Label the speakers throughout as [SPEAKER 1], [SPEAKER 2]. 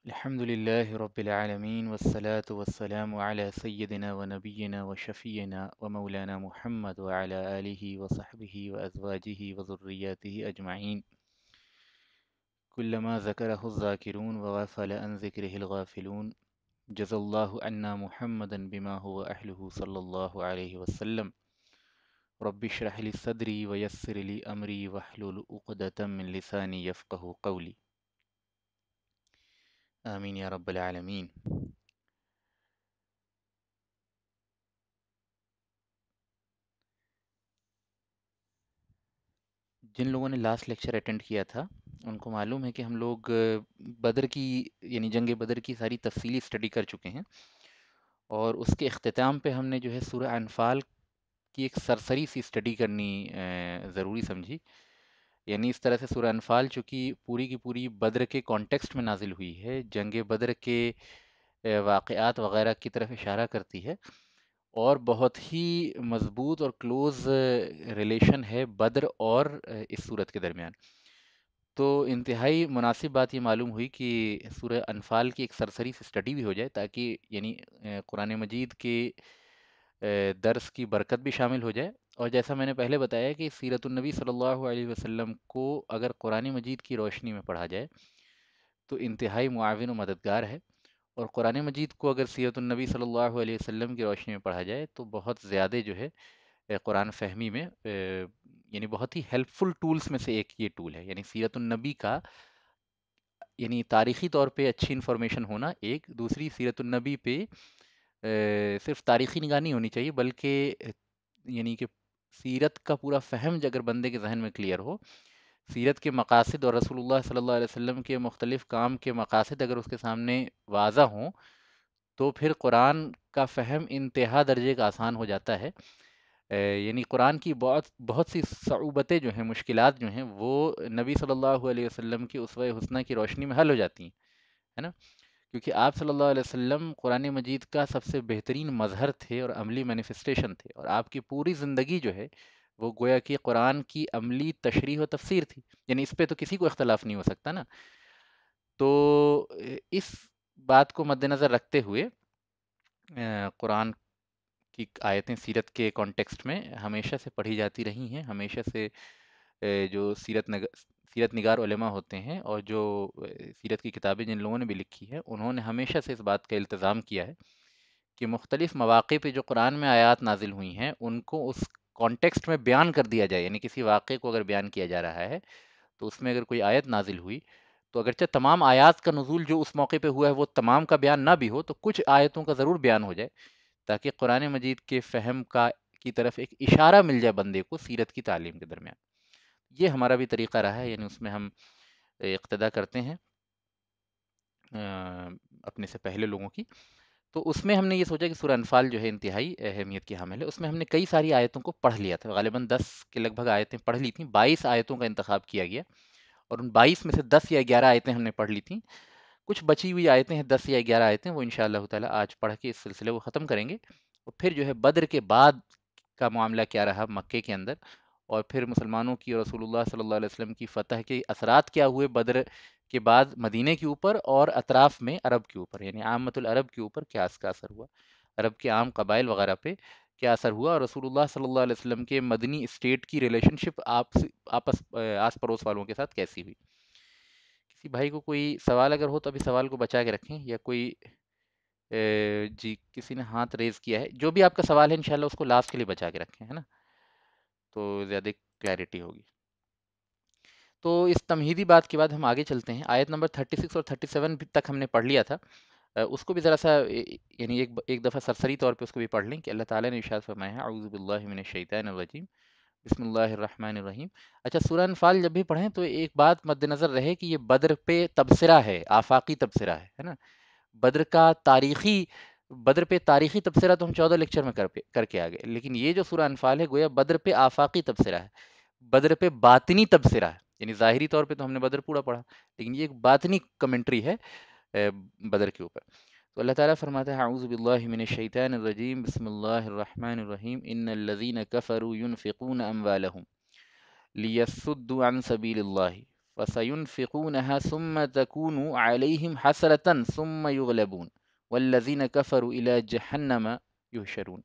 [SPEAKER 1] الحمد لله رب العالمين والصلاة والسلام على سيدنا ونبينا وشفينا ومولانا محمد وعلى آله وصحبه وأزواجه وذرياته أجمعين كلما ذكره الذاكرون وغفل عن ذكره الغافلون جزى الله عنا محمدا بما هو أهله صلى الله عليه وسلم رب اشرح لي صدري ويسر لي أمري واحلل عقدة من لساني يفقه قولي آمين يا رب العالمين. جن لوگوں نے لاسٹ لیکچر اٹینڈ کیا تھا ان کو معلوم ہے کہ ہم لوگ بدر کی یعنی جنگ بدر کی ساری تفصیلی اسٹڈی کر چکے ہیں، اور اس کے اختتام پہ ہم نے جو ہے سورہ انفال کی ایک سرسری سی اسٹڈی کرنی ضروری سمجھی. یعنی اس طرح سے سورہ انفال چونکہ پوری کی پوری بدر کے کانٹیکسٹ میں نازل ہوئی ہے، جنگ بدر کے واقعات وغیرہ کی طرف اشارہ کرتی ہے، اور بہت ہی مضبوط اور کلوز ریلیشن ہے بدر اور اس صورت کے درمیان. تو انتہائی مناسب بات یہ معلوم ہوئی کہ سورہ انفال کی ایک سرسری سے اسٹڈی بھی ہو جائے، تاکہ یعنی قرآن مجید کے درس کی برکت بھی شامل ہو جائے. اور جیسا میں نے پہلے بتایا کہ سیرت النبی صلی اللہ علیہ وسلم کو اگر قرآن مجید کی روشنی میں پڑھا جائے تو انتہائی معاون و مددگار ہے، اور قرآن مجید کو اگر سیرت النبی صلی اللہ علیہ وسلم کی روشنی میں پڑھا جائے تو بہت زیادہ جو ہے قرآن فہمی میں یعنی بہت ہی ہیلپ فل ٹولز میں سے ایک یہ ٹول ہے. یعنی سیرت النبی کا یعنی تاریخی طور پہ اچھی انفارمیشن ہونا ایک، دوسری سیرت النبی پہ صرف تاریخی نگاہ نہیں ہونی چاہیے، بلکہ یعنی کہ سیرت کا پورا فہم اگر بندے کے ذہن میں کلیئر ہو، سیرت کے مقاصد اور رسول اللہ صلی اللہ علیہ وسلم کے مختلف کام کے مقاصد اگر اس کے سامنے واضح ہوں، تو پھر قرآن کا فہم انتہا درجے کا آسان ہو جاتا ہے. یعنی قرآن کی بہت بہت سی صعوبتیں جو ہیں، مشکلات جو ہیں، وہ نبی صلی اللہ علیہ وسلم کی اسوہ حسنہ کی روشنی میں حل ہو جاتی ہیں، ہے نا؟ کیونکہ آپ صلی اللہ علیہ وسلم قرآن مجید کا سب سے بہترین مظہر تھے اور عملی مینیفسٹیشن تھے، اور آپ کی پوری زندگی جو ہے وہ گویا کہ قرآن کی عملی تشریح و تفسیر تھی. یعنی اس پہ تو کسی کو اختلاف نہیں ہو سکتا نا. تو اس بات کو مد نظر رکھتے ہوئے قرآن کی آیتیں سیرت کے کانٹیکسٹ میں ہمیشہ سے پڑھی جاتی رہی ہیں، ہمیشہ سے جو سیرت نگار علماء ہوتے ہیں اور جو سیرت کی کتابیں جن لوگوں نے بھی لکھی ہے، انہوں نے ہمیشہ سے اس بات کا التزام کیا ہے کہ مختلف مواقع پہ جو قرآن میں آیات نازل ہوئی ہیں ان کو اس کانٹیکسٹ میں بیان کر دیا جائے. یعنی کسی واقعے کو اگر بیان کیا جا رہا ہے تو اس میں اگر کوئی آیت نازل ہوئی تو اگرچہ تمام آیات کا نزول جو اس موقع پہ ہوا ہے وہ تمام کا بیان نہ بھی ہو، تو کچھ آیتوں کا ضرور بیان ہو جائے، تاکہ قرآن مجید کے فہم کی طرف ایک اشارہ مل جائے بندے کو سیرت کی تعلیم کے درمیان. یہ ہمارا بھی طریقہ رہا ہے، یعنی اس میں ہم اقتدا کرتے ہیں اپنے سے پہلے لوگوں کی. تو اس میں ہم نے یہ سوچا کہ سورہ انفال جو ہے انتہائی اہمیت کی حامل ہے. اس میں ہم نے کئی ساری آیتوں کو پڑھ لیا تھا، غالباً 10 کے لگ بھگ آیتیں پڑھ لی تھیں. 22 آیتوں کا انتخاب کیا گیا، اور ان 22 میں سے 10 یا 11 آیتیں ہم نے پڑھ لی تھیں. کچھ بچی ہوئی آیتیں ہیں، 10 یا 11 آیتیں، وہ انشاءاللہ تعالیٰ آج پڑھ کے اس سلسلے کو ختم کریں گے. اور پھر جو ہے بدر کے بعد کا معاملہ کیا رہا مکے کے اندر، اور پھر مسلمانوں کی اور رسول اللہ صلی اللہ علیہ وسلم کی فتح کے اثرات کیا ہوئے بدر کے بعد مدینے کے اوپر اور اطراف میں عرب کے اوپر، یعنی عامت العرب کے اوپر کیا اس کا اثر ہوا، عرب کے عام قبائل وغیرہ پہ کیا اثر ہوا، اور رسول اللہ صلی اللہ علیہ وسلم کے مدنی اسٹیٹ کی ریلیشن شپ آس پڑوس والوں کے ساتھ کیسی ہوئی. کسی بھائی کو کوئی سوال اگر ہو تو ابھی سوال کو بچا کے رکھیں، یا کوئی جی کسی نے ہاتھ ریز کیا ہے، جو بھی آپ کا سوال ہے انشاءاللہ اس کو لاسٹ کے لیے بچا کے رکھیں، ہے نا، تو زیادہ کلیئرٹی ہوگی. تو اس تمہیدی بات کے بعد ہم آگے چلتے ہیں. آیت نمبر 36 اور 37 تک ہم نے پڑھ لیا تھا. اس کو بھی ذرا سا یعنی ایک دفعہ سرسری طور پہ اس کو بھی پڑھ لیں کہ اللہ تعالیٰ نے ارشاد فرمایا ہے اعوذ باللہ من الشیطان الرجیم بسم اللہ الرحمن الرحیم. اچھا، سورہ انفال جب بھی پڑھیں تو ایک بات مد نظر رہے کہ یہ بدر پہ تبصرہ ہے، آفاقی تبصرہ ہے نا. بدر کا تاریخی بدر پہ تاریخی تبصرہ تو ہم 14 لیکچر میں کر کے آگے، لیکن یہ جو سورہ انفال ہے گویا بدر پہ آفاقی تبصرہ ہے، بدر پہ باطنی تبصرہ ہے. یعنی ظاہری طور پہ تو ہم نے بدر پورا پڑھا، لیکن یہ ایک باطنی کمنٹری ہے بدر کے اوپر. تو اللہ تعالیٰ فرماتا ہے اعوذ باللہ من الشیطان الرجیم بسم اللہ الرحمن الرحیم ان الذین کفروا ينفقون اموالهم لیصدوا عن سبیل اللہ فَسَيُنْفِقُونَهَا ثُمَّ تَكُونُ عَلَيْهِمْ حَسْرَةً ثُمَّ يُغْلَبُونَ وَالَّذِينَ كَفَرُوا إِلَى جَهَنَّمَ يُحْشَرُونَ،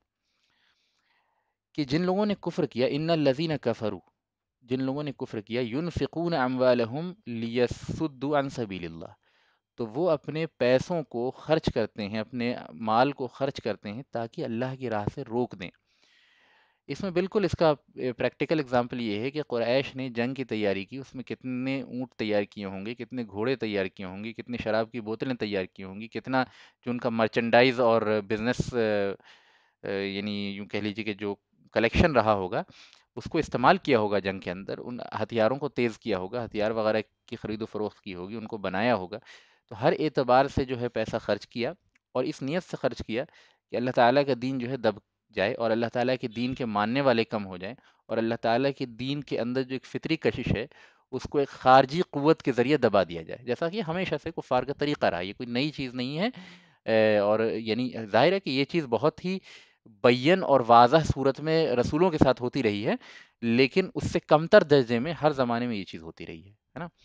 [SPEAKER 1] کہ جن لوگوں نے کفر کیا، ان الذین کفروا، جن لوگوں نے کفر کیا، ينفقون اموالهم لیصدوا عن سبیل اللہ، تو وہ اپنے پیسوں کو خرچ کرتے ہیں، اپنے مال کو خرچ کرتے ہیں تاکہ اللہ کی راہ سے روک دیں۔ اس میں بالکل اس کا پریکٹیکل اگزامپل یہ ہے کہ قریش نے جنگ کی تیاری کی، اس میں کتنے اونٹ تیار کیے ہوں گے، کتنے گھوڑے تیار کیے ہوں گے، کتنے شراب کی بوتلیں تیار کی ہوں گی، کتنا جو ان کا مرچنڈائز اور بزنس یعنی یوں کہہ لیجیے کہ جو کلیکشن رہا ہوگا اس کو استعمال کیا ہوگا جنگ کے اندر، ان ہتھیاروں کو تیز کیا ہوگا، ہتھیار وغیرہ کی خرید و فروخت کی ہوگی، ان کو بنایا ہوگا، تو ہر اعتبار سے جو ہے پیسہ خرچ کیا، اور اس نیت سے خرچ کیا کہ اللہ تعالیٰ کا دین جو ہے دب جائے، اور اللہ تعالیٰ کے دین کے ماننے والے کم ہو جائیں، اور اللہ تعالیٰ کے دین کے اندر جو ایک فطری کشش ہے اس کو ایک خارجی قوت کے ذریعے دبا دیا جائے، جیسا کہ ہمیشہ سے کفار کا طریقہ رہا، یہ کوئی نئی چیز نہیں ہے۔ اور یعنی ظاہر ہے کہ یہ چیز بہت ہی بین اور واضح صورت میں رسولوں کے ساتھ ہوتی رہی ہے، لیکن اس سے کمتر درجے میں ہر زمانے میں یہ چیز ہوتی رہی ہے نا۔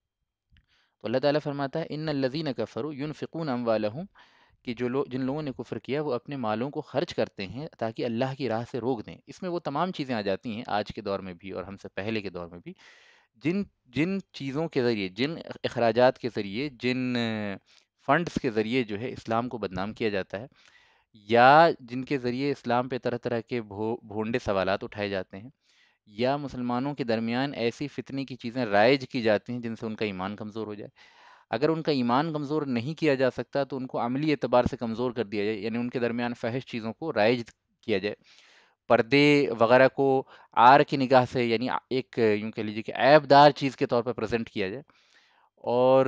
[SPEAKER 1] تو اللہ تعالیٰ فرماتا ہے ان الذین کفروا ينفقون اموالهم، کہ جو لوگ، جن لوگوں نے کفر کیا وہ اپنے مالوں کو خرچ کرتے ہیں تاکہ اللہ کی راہ سے روک دیں۔ اس میں وہ تمام چیزیں آ جاتی ہیں آج کے دور میں بھی اور ہم سے پہلے کے دور میں بھی، جن جن چیزوں کے ذریعے، جن اخراجات کے ذریعے، جن فنڈز کے ذریعے جو ہے اسلام کو بدنام کیا جاتا ہے، یا جن کے ذریعے اسلام پہ طرح طرح کے بھونڈے سوالات اٹھائے جاتے ہیں، یا مسلمانوں کے درمیان ایسی فتنے کی چیزیں رائج کی جاتی ہیں جن سے ان کا ایمان کمزور ہو جائے۔ اگر ان کا ایمان کمزور نہیں کیا جا سکتا تو ان کو عملی اعتبار سے کمزور کر دیا جائے، یعنی ان کے درمیان فحش چیزوں کو رائج کیا جائے، پردے وغیرہ کو آر کی نگاہ سے، یعنی ایک یوں کہہ لیجیے کہ عیب دار چیز کے طور پر پریزنٹ کیا جائے، اور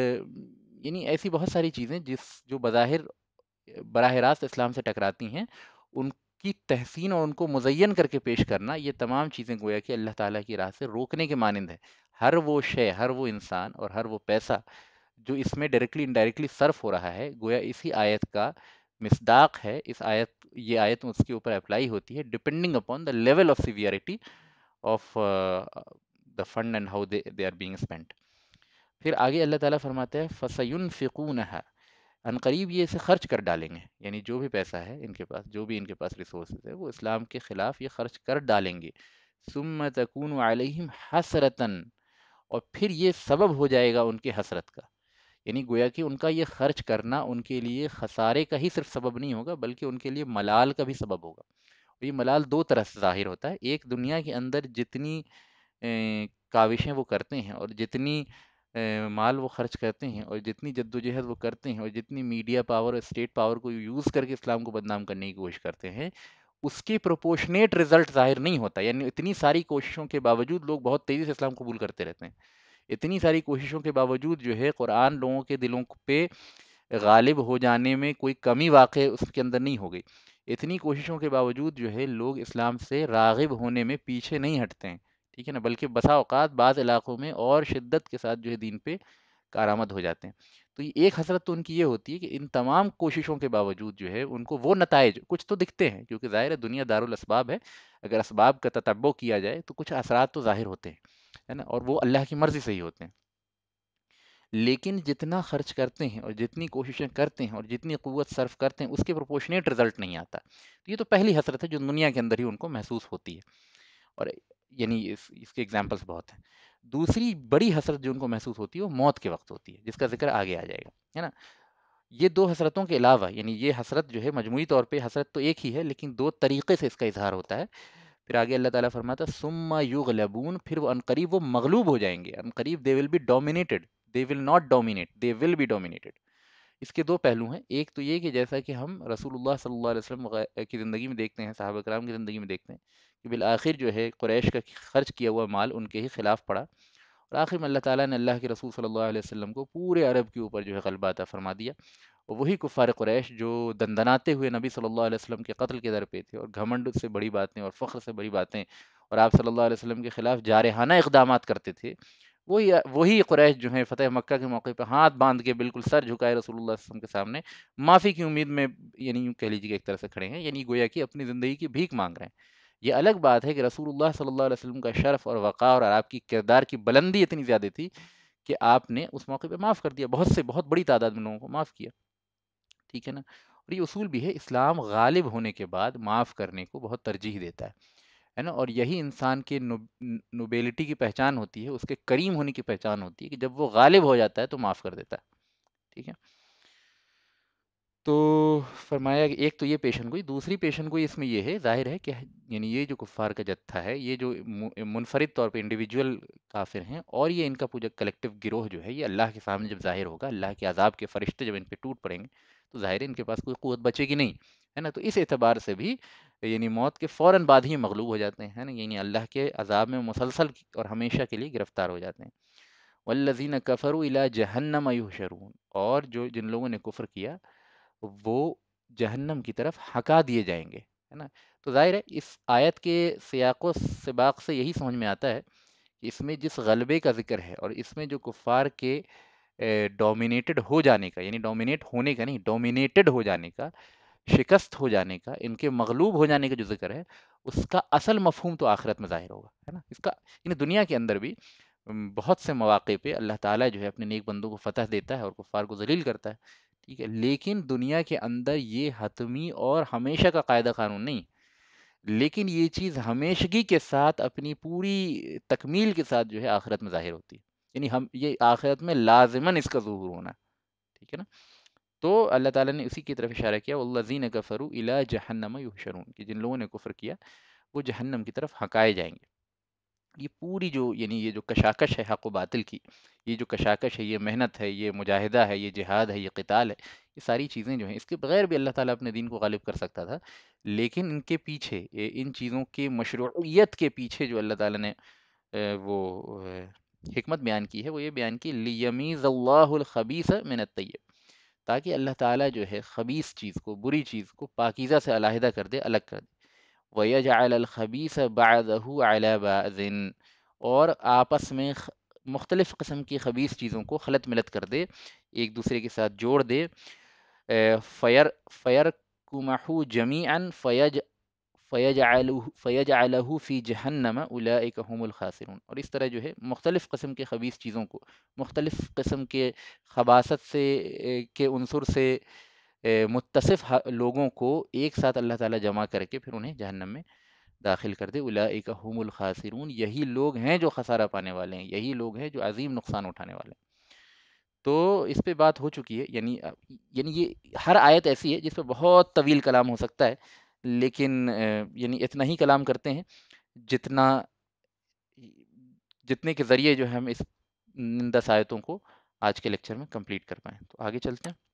[SPEAKER 1] یعنی ایسی بہت ساری چیزیں جو بظاہر براہ راست اسلام سے ٹکراتی ہیں، ان کی تحسین اور ان کو مزین کر کے پیش کرنا، یہ تمام چیزیں گویا کہ اللہ تعالیٰ کی راہ سے روکنے کے مانند ہے۔ ہر وہ شے، ہر وہ انسان اور ہر وہ پیسہ جو اس میں ڈائریکٹلی انڈائریکٹلی صرف ہو رہا ہے، گویا اسی آیت کا مصداق ہے۔ اس آیت، یہ آیت اس کے اوپر اپلائی ہوتی ہے depending upon the level of severity of the fund and how they are being spent. پھر آگے اللہ تعالیٰ فرماتا ہے فَسَيُنْفِقُونَهَا، ان قریب یہ اسے خرچ کر ڈالیں گے، یعنی جو بھی پیسہ ہے ان کے پاس، جو بھی ان کے پاس ریسورسز ہے، وہ اسلام کے خلاف یہ خرچ کر ڈالیں گے۔ ثُمَّ تَكُونُ عَلَيْهِمْ حَسْرَةً، اور پھر یہ سبب ہو جائے گا ان کے حسرت کا، یعنی گویا کہ ان کا یہ خرچ کرنا ان کے لیے خسارے کا ہی صرف سبب نہیں ہوگا بلکہ ان کے لیے ملال کا بھی سبب ہوگا۔ اور یہ ملال دو طرح سے ظاہر ہوتا ہے، ایک دنیا کے اندر جتنی کاوشیں وہ کرتے ہیں، اور جتنی مال وہ خرچ کرتے ہیں، اور جتنی جدوجہد وہ کرتے ہیں، اور جتنی میڈیا پاور اور اسٹیٹ پاور کو یوز کر کے اسلام کو بدنام کرنے کی کوشش کرتے ہیں، اس کی پروپورشنیٹ رزلٹ ظاہر نہیں ہوتا، یعنی اتنی ساری کوششوں کے باوجود لوگ بہت تیزی سے اسلام قبول کرتے رہتے ہیں، اتنی ساری کوششوں کے باوجود جو ہے قرآن لوگوں کے دلوں پہ غالب ہو جانے میں کوئی کمی واقع اس کے اندر نہیں ہو گئی، اتنی کوششوں کے باوجود جو ہے لوگ اسلام سے راغب ہونے میں پیچھے نہیں ہٹتے ہیں، ٹھیک ہے نا، بلکہ بسا اوقات بعض علاقوں میں اور شدت کے ساتھ جو ہے دین پہ کارآمد ہو جاتے ہیں۔ تو یہ ایک حسرت تو ان کی یہ ہوتی ہے کہ ان تمام کوششوں کے باوجود جو ہے ان کو وہ نتائج کچھ تو دکھتے ہیں، کیونکہ ظاہر ہے دنیا دارالاسباب ہے، اگر اسباب کا تتبع کیا جائے تو کچھ اثرات تو ظاہر ہوتے ہیں، ہے نا، اور وہ اللہ کی مرضی سے ہی ہوتے ہیں، لیکن جتنا خرچ کرتے ہیں اور جتنی کوششیں کرتے ہیں اور جتنی قوت صرف کرتے ہیں اس کے پروپورشنیٹ رزلٹ نہیں آتا۔ تو یہ تو پہلی حسرت ہے جو دنیا کے اندر ہی ان کو محسوس ہوتی ہے، اور یعنی اس کے ایگزامپلس بہت ہیں۔ دوسری بڑی حسرت جو ان کو محسوس ہوتی ہے وہ موت کے وقت ہوتی ہے، جس کا ذکر آگے آ جائے گا، ہے نا۔ یہ دو حسرتوں کے علاوہ، یعنی یہ حسرت جو ہے مجموعی طور پہ حسرت تو ایک ہی ہے لیکن دو طریقے سے اس کا اظہار ہوتا ہے۔ پھر آگے اللہ تعالیٰ فرماتا ہے ثم یغلبون، پھر وہ عنقریب وہ مغلوب ہو جائیں گے، عنقریب they will be dominated, they will not dominate, they will be dominated. اس کے دو پہلو ہیں، ایک تو یہ کہ جیسا کہ ہم رسول اللہ صلی اللہ علیہ وسلم کی زندگی میں دیکھتے ہیں، صحابہ کرام کی زندگی میں دیکھتے ہیں کہ بالآخر جو ہے قریش کا خرچ کیا ہوا مال ان کے ہی خلاف پڑا، اور آخر میں اللہ تعالیٰ نے اللہ کے رسول صلی اللہ علیہ وسلم کو پورے عرب کے اوپر جو ہے غلبہ عطا فرما دیا، اور وہی کفار قریش جو دندناتے ہوئے نبی صلی اللہ علیہ وسلم کے قتل کے در پہ تھے، اور گھمنڈ سے بڑی باتیں اور فخر سے بڑی باتیں اور آپ صلی اللہ علیہ وسلم کے خلاف جارحانہ اقدامات کرتے تھے، وہی قریش جو ہیں فتح مکہ کے موقع پہ ہاتھ باندھ کے بالکل سر جھکائے رسول اللہ صلی اللہ علیہ وسلم کے سامنے معافی کی امید میں، یعنی یوں کہہ لیجیے کہ ایک طرح سے کھڑے ہیں، یعنی گویا کہ اپنی زندگی کی بھیک مانگ رہے ہیں، یہ الگ بات ہے کہ رسول اللہ صلی اللہ علیہ وسلم کا شرف اور وقار اور آپ کی کردار کی بلندی اتنی زیادہ تھی کہ آپ نے اس موقع پہ معاف کر دیا، بہت بڑی تعداد میں لوگوں کو معاف کیا، ٹھیک ہے نا؟ اور یہ اصول بھی ہے، اسلام غالب ہونے کے بعد معاف کرنے کو بہت ترجیح دیتا ہے نا؟ اور یہی انسان کے نوبیلٹی کی پہچان ہوتی ہے، اس کے کریم ہونے کی پہچان ہوتی ہے کہ جب وہ غالب ہو جاتا ہے تو معاف کر دیتا ہے، ٹھیک ہے؟ تو فرمایا کہ ایک تو یہ پیشن گوئی، دوسری پیشن گوئی اس میں یہ ہے، ظاہر ہے کہ یعنی یہ جو کفار کا جتھا ہے، یہ جو منفرد طور پہ انڈیویجول کافر ہیں، اور یہ ان کا پورا کلیکٹیو گروہ جو ہے، یہ اللہ کے سامنے جب ظاہر ہوگا، اللہ کے عذاب کے فرشتے جب ان پہ ٹوٹ پڑیں گے، تو ظاہر ہے ان کے پاس کوئی قوت بچے گی نہیں، ہے نا؟ تو اس اعتبار سے بھی یعنی موت کے فوراً بعد ہی مغلوب ہو جاتے ہیں، ہے نا؟ یعنی اللہ کے عذاب میں مسلسل اور ہمیشہ کے لیے گرفتار ہو جاتے ہیں۔ والذین کفروا الی جہنم یحشرون، اور جو جن لوگوں نے کفر کیا وہ جہنم کی طرف ہکا دیے جائیں گے، ہے نا؟ تو ظاہر ہے اس آیت کے سیاق و سباق سے یہی سمجھ میں آتا ہے کہ اس میں جس غلبے کا ذکر ہے، اور اس میں جو کفار کے ڈومینیٹڈ ہو جانے کا، یعنی ڈومینیٹ ہونے کا نہیں، ڈومینیٹڈ ہو جانے کا، شکست ہو جانے کا، ان کے مغلوب ہو جانے کا جو ذکر ہے، اس کا اصل مفہوم تو آخرت میں ظاہر ہوگا، ہے نا؟ اس کا یعنی دنیا کے اندر بھی بہت سے مواقع پہ اللہ تعالیٰ جو ہے اپنے نیک بندوں کو فتح دیتا ہے اور کفار کو ذلیل کرتا ہے، ٹھیک ہے؟ لیکن دنیا کے اندر یہ حتمی اور ہمیشہ کا قاعدہ قانون نہیں، لیکن یہ چیز ہمیشگی کے ساتھ اپنی پوری تکمیل کے ساتھ جو ہے آخرت میں ظاہر ہوتی ہے، یعنی ہم یہ آخرت میں لازماً اس کا ظہور ہونا ہے، ٹھیک ہے نا؟ تو اللہ تعالیٰ نے اسی کی طرف اشارہ کیا، والذین کفروا الی جہنم یحشرون، کہ جن لوگوں نے کفر کیا وہ جہنم کی طرف ہکائے جائیں گے۔ یہ پوری جو یعنی یہ جو کشاکش ہے حق و باطل کی، یہ جو کشاکش ہے، یہ محنت ہے، یہ مجاہدہ ہے، یہ جہاد ہے، یہ قتال ہے، یہ ساری چیزیں جو ہیں اس کے بغیر بھی اللہ تعالیٰ اپنے دین کو غالب کر سکتا تھا، لیکن ان کے پیچھے ان چیزوں کے مشروعیت کے پیچھے جو اللہ تعالیٰ نے وہ حکمت بیان کی ہے، وہ یہ بیان کی لیمیز اللہ الخبیث من الطیب، تاکہ اللہ تعالیٰ جو ہے خبیث چیز کو، بری چیز کو پاکیزہ سے علیحدہ کر دے، الگ کر دے۔ وَيَجْعَلَ الْخَبِيثَ بَعْضَهُ عَلَى بَعْضٍ، اور آپس میں مختلف قسم کی خبیث چیزوں کو خلط ملت کر دے، ایک دوسرے کے ساتھ جوڑ دے، فیر فَيَرْكُمَهُ جَمِيعًا فَيَجْعَلَهُ فِي جَهَنَّمَ أُولَئِكَ هُمُ الْخَاسِرُونَ، اور اس طرح جو ہے مختلف قسم کے خبیث چیزوں کو، مختلف قسم کے خباثت سے کے عنصر سے متصف لوگوں کو ایک ساتھ اللہ تعالیٰ جمع کر کے پھر انہیں جہنم میں داخل کر دے۔ اولئک هم الخاسرون، یہی لوگ ہیں جو خسارہ پانے والے ہیں، یہی لوگ ہیں جو عظیم نقصان اٹھانے والے ہیں۔ تو اس پہ بات ہو چکی ہے، یعنی یہ ہر آیت ایسی ہے جس پہ بہت طویل کلام ہو سکتا ہے، لیکن یعنی اتنا ہی کلام کرتے ہیں جتنا جتنے کے ذریعے جو ہے ہم اس 10 آیتوں کو آج کے لیکچر میں کمپلیٹ کر پائیں۔ تو آگے چلتے ہیں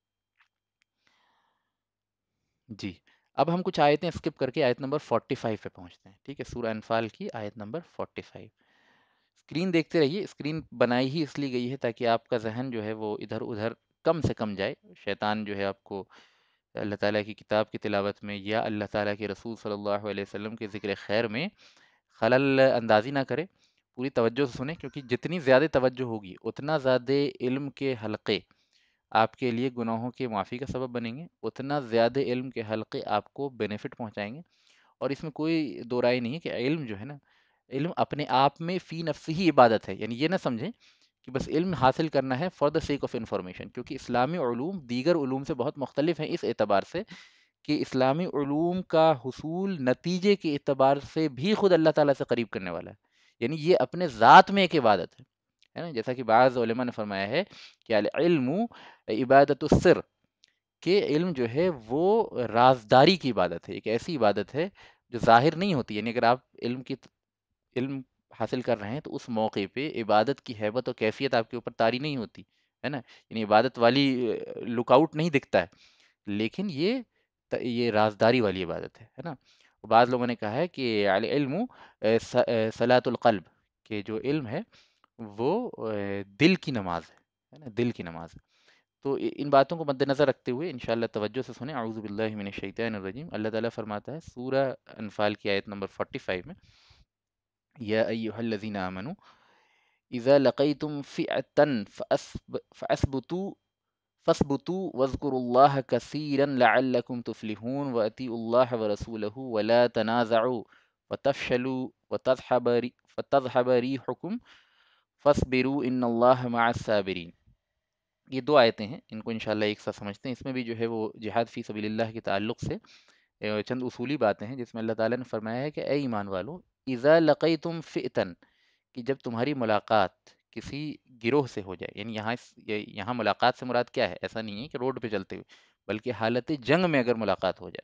[SPEAKER 1] جی۔ اب ہم کچھ آیتیں اسکپ کر کے آیت نمبر 45 پہ پہنچتے ہیں، ٹھیک ہے؟ سورہ انفال کی آیت نمبر 45۔ اسکرین دیکھتے رہیے، اسکرین بنائی ہی اس لیے گئی ہے تاکہ آپ کا ذہن جو ہے وہ ادھر ادھر کم سے کم جائے، شیطان جو ہے آپ کو اللہ تعالیٰ کی کتاب کی تلاوت میں یا اللہ تعالیٰ کے رسول صلی اللہ علیہ وسلم کے ذکر خیر میں خلل اندازی نہ کرے۔ پوری توجہ سے سنیں، کیونکہ جتنی زیادہ توجہ ہوگی اتنا زیادہ علم کے حلقے آپ کے لیے گناہوں کے معافی کا سبب بنیں گے، اتنا زیادہ علم کے حلقے آپ کو بینیفٹ پہنچائیں گے۔ اور اس میں کوئی دو رائے نہیں ہے کہ علم جو ہے نا، علم اپنے آپ میں فی نفسی ہی عبادت ہے، یعنی یہ نہ سمجھیں کہ بس علم حاصل کرنا ہے for the sake of information, کیونکہ اسلامی علوم دیگر علوم سے بہت مختلف ہیں اس اعتبار سے کہ اسلامی علوم کا حصول نتیجے کے اعتبار سے بھی خود اللہ تعالیٰ سے قریب کرنے والا ہے، یعنی یہ اپنے ذات میں ایک عبادت ہے نا؟ جیسا کہ بعض علماء نے فرمایا ہے کہ العلم عبادت السر، کہ علم جو ہے وہ رازداری کی عبادت ہے، ایک ایسی عبادت ہے جو ظاہر نہیں ہوتی، یعنی اگر آپ علم حاصل کر رہے ہیں تو اس موقع پہ عبادت کی ہیبت و کیفیت آپ کے اوپر طاری نہیں ہوتی ہے نا، یعنی عبادت والی لک آؤٹ نہیں دکھتا ہے، لیکن یہ رازداری والی عبادت ہے نا؟ بعض لوگوں نے کہا ہے کہ العلم صلاۃ القلب، کہ جو علم ہے وہ دل کی نماز ہے نا، دل کی نماز ہے۔ تو ان باتوں کو مد نظر رکھتے ہوئے انشاءاللہ توجہ سے سنیں۔ اعوذ باللہ من الشیطان الرجیم، اللہ تعالیٰ فرماتا ہے سورہ انفال کی آیت نمبر 45 میں، یا ایہا الذین آمنوا اذا لقیتم فئۃ فاثبتوا واذکروا اللہ کثیرا لعلکم تفلحون واطیعوا اللہ ورسولہ ولا تنازعوا وتفشلوا وتذهب ريحكم فاصبروا ان اللہ مع الصابرین. یہ دو آیتیں ہیں، ان کو انشاءاللہ ایک ساتھ سمجھتے ہیں. اس میں بھی جو ہے وہ جہاد فی سبیل اللہ کے تعلق سے چند اصولی باتیں ہیں، جس میں اللہ تعالیٰ نے فرمایا ہے کہ اے ایمان والو، اذا لقیتم فئتن، کہ جب تمہاری ملاقات کسی گروہ سے ہو جائے، یعنی یہاں ملاقات سے مراد کیا ہے؟ ایسا نہیں ہے کہ روڈ پہ چلتے ہوئے، بلکہ حالت جنگ میں اگر ملاقات ہو جائے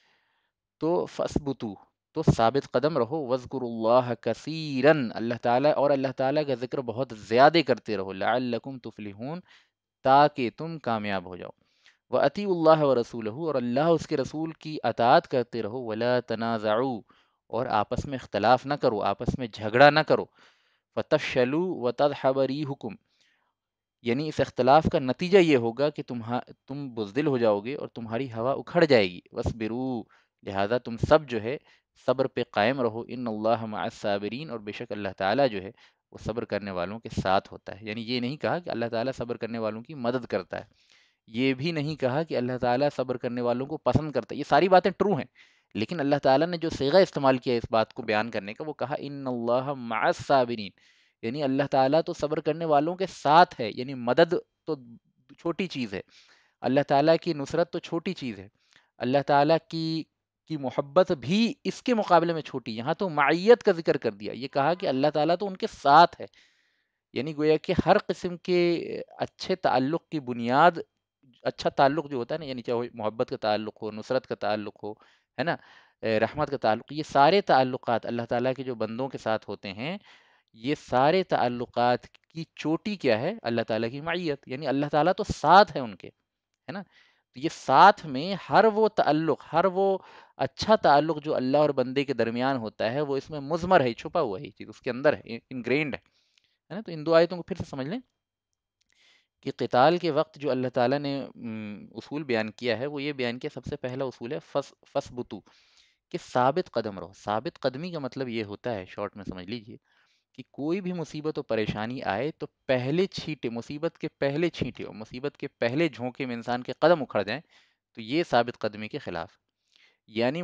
[SPEAKER 1] تو فَاسْبُتُوا، تو ثابت قدم رہو، وَاذْكُرُوا اللَّهَ كَثِيرًا، اللہ تعالیٰ کا ذکر بہت زیادہ کرتے رہو، لَعَلَّكُمْ تُفْلِحُونَ، تاکہ تم کامیاب ہو جاؤ. وَأَطِیعُوا اللَّهَ وَرَسُولَهُ، اور اللہ اس کے رسول کی اطاعت کرتے رہو. وَلَا تَنَازَعُوا، اور آپس میں اختلاف نہ کرو، آپس میں جھگڑا نہ کرو. فَتَفْشَلُوا وَتَذْهَبَ رِيحُكُمْ، یعنی اس اختلاف کا نتیجہ یہ ہوگا کہ تم بزدل ہو جاؤ گے اور تمہاری ہوا اکھڑ جائے گی. وَاصْبِرُوا، لہذا تم سب جو ہے صبر پہ قائم رہو. ان اللہ مع الصابرین، اور بے شک اللہ تعالیٰ جو ہے وہ صبر کرنے والوں کے ساتھ ہوتا ہے. یعنی یہ نہیں کہا کہ اللہ تعالیٰ صبر کرنے والوں کی مدد کرتا ہے، یہ بھی نہیں کہا کہ اللہ تعالیٰ صبر کرنے والوں کو پسند کرتا ہے. یہ ساری باتیں ٹرو ہیں، لیکن اللہ تعالیٰ نے جو صیغہ استعمال کیا اس بات کو بیان کرنے کا، وہ کہا ان اللہ مع الصابرین، یعنی اللہ تعالیٰ تو صبر کرنے والوں کے ساتھ ہے. یعنی مدد تو چھوٹی چیز ہے، اللہ تعالیٰ کی نصرت تو چھوٹی چیز ہے، اللہ تعالیٰ کی محبت بھی اس کے مقابلے میں چھوٹی. یہاں تو معیت کا ذکر کر دیا، یہ کہا کہ اللہ تعالیٰ تو ان کے ساتھ ہے. یعنی گویا کہ ہر قسم کے اچھے تعلق کی بنیاد، اچھا تعلق جو ہوتا ہے نا، یعنی چاہے محبت کا تعلق ہو، نصرت کا تعلق ہو، ہے نا، رحمت کا تعلق، یہ سارے تعلقات اللہ تعالیٰ کے جو بندوں کے ساتھ ہوتے ہیں، یہ سارے تعلقات کی چوٹی کیا ہے؟ اللہ تعالیٰ کی معیت. یعنی اللہ تعالیٰ تو ساتھ ہے ان کے، ہے نا. تو یہ ساتھ میں ہر وہ تعلق، ہر وہ اچھا تعلق جو اللہ اور بندے کے درمیان ہوتا ہے، وہ اس میں مضمر ہے، چھپا ہوا ہے، یہ چیز اس کے اندر ہے، انگرینڈ ہے نا. تو ان دو آیتوں کو پھر سے سمجھ لیں کہ قتال کے وقت جو اللہ تعالیٰ نے اصول بیان کیا ہے، وہ یہ بیان کیا، سب سے پہلا اصول ہے فَاسْبُتُوا، کہ ثابت قدم رہو. ثابت قدمی کا مطلب یہ ہوتا ہے، شارٹ میں سمجھ لیجئے، کہ کوئی بھی مصیبت و پریشانی آئے تو پہلے چھینٹے، مصیبت کے پہلے چھینٹے اور مصیبت کے پہلے جھونکے میں انسان کے قدم اکھڑ جائیں، تو یہ ثابت قدمی کے خلاف. یعنی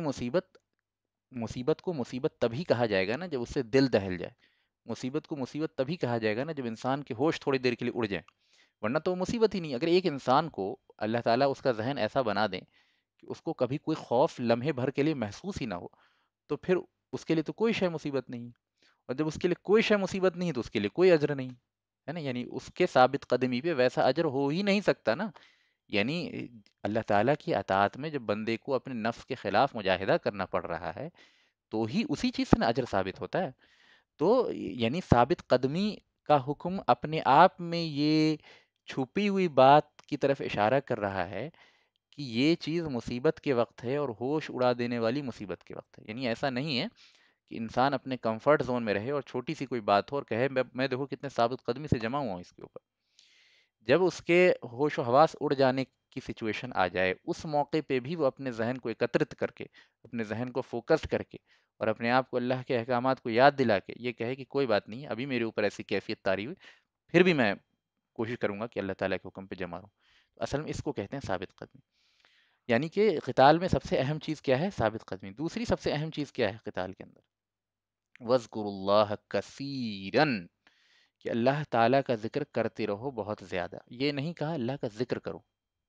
[SPEAKER 1] مصیبت کو مصیبت تبھی کہا جائے گا نا جب اس سے دل دہل جائے. مصیبت کو مصیبت تبھی کہا جائے گا نا جب انسان کے ہوش تھوڑی دیر کے لیے اڑ جائیں، ورنہ تو وہ مصیبت ہی نہیں. اگر ایک انسان کو اللہ تعالیٰ اس کا ذہن ایسا بنا دیں کہ اس کو کبھی کوئی خوف لمحے بھر کے لیے محسوس ہی نہ ہو، تو پھر اس کے لیے تو کوئی شے مصیبت نہیں. اور جب اس کے لیے کوئی شے مصیبت نہیں تو اس کے لیے کوئی اجر نہیں، ہے نا. یعنی اس کے ثابت قدمی پہ ویسا اجر ہو ہی نہیں سکتا نا. یعنی اللہ تعالیٰ کی اطاعت میں جب بندے کو اپنے نفس کے خلاف مجاہدہ کرنا پڑ رہا ہے، تو ہی اسی چیز سے نا اجر ثابت ہوتا ہے. تو یعنی ثابت قدمی کا حکم اپنے آپ میں یہ چھپی ہوئی بات کی طرف اشارہ کر رہا ہے کہ یہ چیز مصیبت کے وقت ہے اور ہوش اڑا دینے والی مصیبت کے وقت ہے. یعنی ایسا نہیں ہے کہ انسان اپنے کمفرٹ زون میں رہے اور چھوٹی سی کوئی بات ہو اور کہے میں دیکھو کتنے ثابت قدمی سے جمع ہوا ہوں اس کے اوپر. جب اس کے ہوش و حواس اڑ جانے کی سچویشن آ جائے، اس موقع پہ بھی وہ اپنے ذہن کو ایکترت کر کے، اپنے ذہن کو فوکسڈ کر کے، اور اپنے آپ کو اللہ کے احکامات کو یاد دلا کے یہ کہے کہ کوئی بات نہیں، ابھی میرے اوپر ایسی کیفیت طاری ہوئی، پھر بھی میں کوشش کروں گا کہ اللہ تعالیٰ کے حکم پہ جمع رہوں. اصل میں اس کو کہتے ہیں ثابت قدمی. یعنی کہ قتال میں سب سے اہم چیز کیا ہے؟ ثابت قدمی. دوسری سب سے اہم چیز کیا ہے قتال کے اندر؟ وَاذْكُرُوا اللَّهَ كَثِيرًا، کہ اللہ تعالیٰ کا ذکر کرتے رہو بہت زیادہ. یہ نہیں کہا اللہ کا ذکر کرو،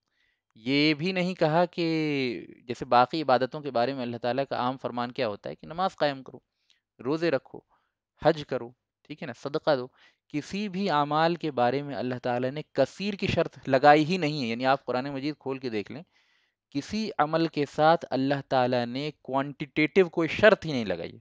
[SPEAKER 1] یہ بھی نہیں کہا کہ جیسے باقی عبادتوں کے بارے میں اللہ تعالیٰ کا عام فرمان کیا ہوتا ہے کہ نماز قائم کرو، روزے رکھو، حج کرو، ٹھیک ہے نا، صدقہ دو. کسی بھی اعمال کے بارے میں اللہ تعالیٰ نے کثیر کی شرط لگائی ہی نہیں ہے. یعنی آپ قرآن مجید کھول کے دیکھ لیں، کسی عمل کے ساتھ اللہ تعالیٰ نے کوانٹیٹیو کوئی شرط ہی نہیں لگائی.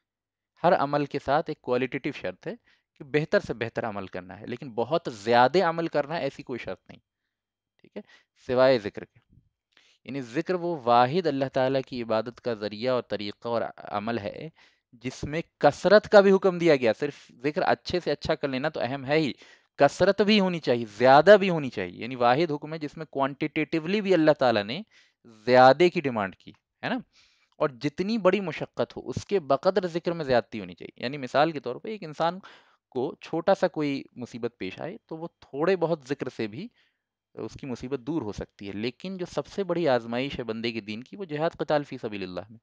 [SPEAKER 1] ہر عمل کے ساتھ ایک کوالٹیٹیو شرط ہے کہ بہتر سے بہتر عمل کرنا ہے، لیکن بہت زیادہ عمل کرنا ہے ایسی کوئی شرط نہیں، ٹھیک ہے، سوائے ذکر کے. یعنی ذکر وہ واحد اللہ تعالیٰ کی عبادت کا ذریعہ اور طریقہ اور عمل ہے جس میں کثرت کا بھی حکم دیا گیا. صرف ذکر اچھے سے اچھا کر لینا تو اہم ہے ہی، کثرت بھی ہونی چاہیے، زیادہ بھی ہونی چاہیے. یعنی واحد حکم ہے جس میں کوانٹیٹیولی بھی اللہ تعالیٰ نے زیادہ کی ڈیمانڈ کی ہے نا. اور جتنی بڑی مشقت ہو اس کے بقدر ذکر میں زیادتی ہونی چاہیے. یعنی مثال کے طور پہ ایک انسان کو چھوٹا سا کوئی مصیبت پیش آئے تو وہ تھوڑے بہت ذکر سے بھی اس کی مصیبت دور ہو سکتی ہے. لیکن جو سب سے بڑی آزمائش ہے بندے کے دین کی، وہ جہاد قتال فی سبیل اللہ میں.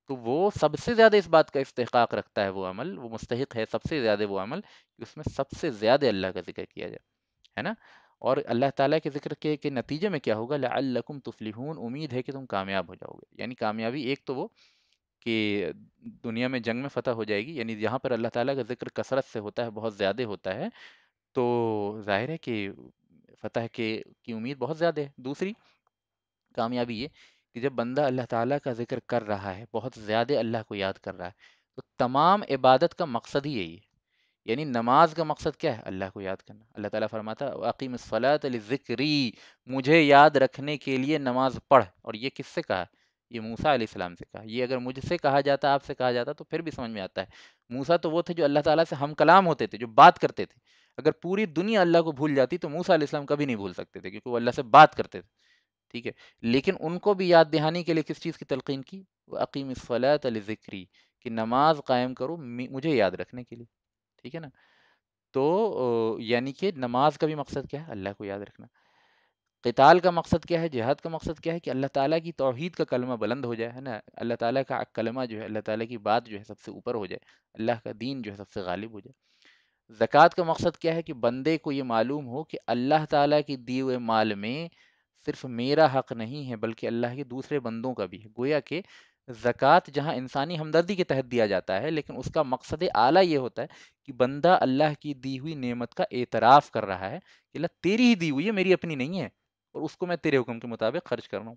[SPEAKER 1] تو وہ سب سے زیادہ اس بات کا استحقاق رکھتا ہے، وہ عمل، وہ مستحق ہے سب سے زیادہ وہ عمل کہ اس میں سب سے زیادہ اللہ کا ذکر کیا جائے، ہے نا؟ اور اللہ تعالیٰ کے ذکر کے نتیجے میں کیا ہوگا؟ لعلکم تفلحون، امید ہے کہ تم کامیاب ہو جاؤ گے. یعنی کامیابی ایک تو وہ کہ دنیا میں جنگ میں فتح ہو جائے گی، یعنی یہاں پر اللہ تعالیٰ کا ذکر کثرت سے ہوتا ہے، بہت زیادہ ہوتا ہے، تو ظاہر ہے کہ فتح کی امید بہت زیادہ ہے. دوسری کامیابی یہ کہ جب بندہ اللہ تعالیٰ کا ذکر کر رہا ہے، بہت زیادہ اللہ کو یاد کر رہا ہے، تو تمام عبادت کا مقصد ہی یہی ہے. یعنی نماز کا مقصد کیا ہے؟ اللہ کو یاد کرنا. اللہ تعالیٰ فرماتا ہے وَأَقِمِ الصَّلَاةَ لِذِكْرِي، مجھے یاد رکھنے کے لیے نماز پڑھ. اور یہ کس سے کہا؟ یہ موسیٰ علیہ السلام سے کہا. یہ اگر مجھ سے کہا جاتا، آپ سے کہا جاتا تو پھر بھی سمجھ میں آتا ہے. موسیٰ تو وہ تھے جو اللہ تعالیٰ سے ہم کلام ہوتے تھے، جو بات کرتے تھے. اگر پوری دنیا اللہ کو بھول جاتی تو موسیٰ علیہ السلام کبھی نہیں بھول سکتے تھے، کیونکہ وہ اللہ سے بات کرتے تھے. ٹھیک ہے، لیکن ان کو بھی یاد دہانی کے لیے کس چیز کی تلقین کی؟ وَأَقِمِ الصَّلَاةَ لِذِكْرِي، کہ نماز قائم کرو مجھے یاد رکھنے کے لیے. ٹھیک ہے نا؟ تو یعنی کہ نماز کا بھی مقصد کیا ہے؟ اللہ کو یاد رکھنا. قتال کا مقصد کیا ہے؟ جہاد کا مقصد کیا ہے؟ کہ اللہ تعالیٰ کی توحید کا کلمہ بلند ہو جائے، ہے نا؟ اللہ تعالیٰ کا کلمہ جو ہے، اللہ تعالیٰ کی بات جو ہے سب سے اوپر ہو جائے، اللہ کا دین جو ہے سب سے غالب ہو جائے. زکوٰۃ کا مقصد کیا ہے؟ کہ بندے کو یہ معلوم ہو کہ اللہ تعالیٰ کی دیے ہوئے مال میں صرف میرا حق نہیں ہے، بلکہ اللہ کے دوسرے بندوں کا بھی ہے. گویا کہ زکوٰۃ جہاں انسانی ہمدردی کے تحت دیا جاتا ہے، لیکن اس کا مقصد اعلیٰ یہ ہوتا ہے کہ بندہ اللہ کی دی ہوئی نعمت کا اعتراف کر رہا ہے کہ اللہ تیری ہی دی ہوئی ہے، میری اپنی نہیں ہے، اور اس کو میں تیرے حکم کے مطابق خرچ کر رہا ہوں.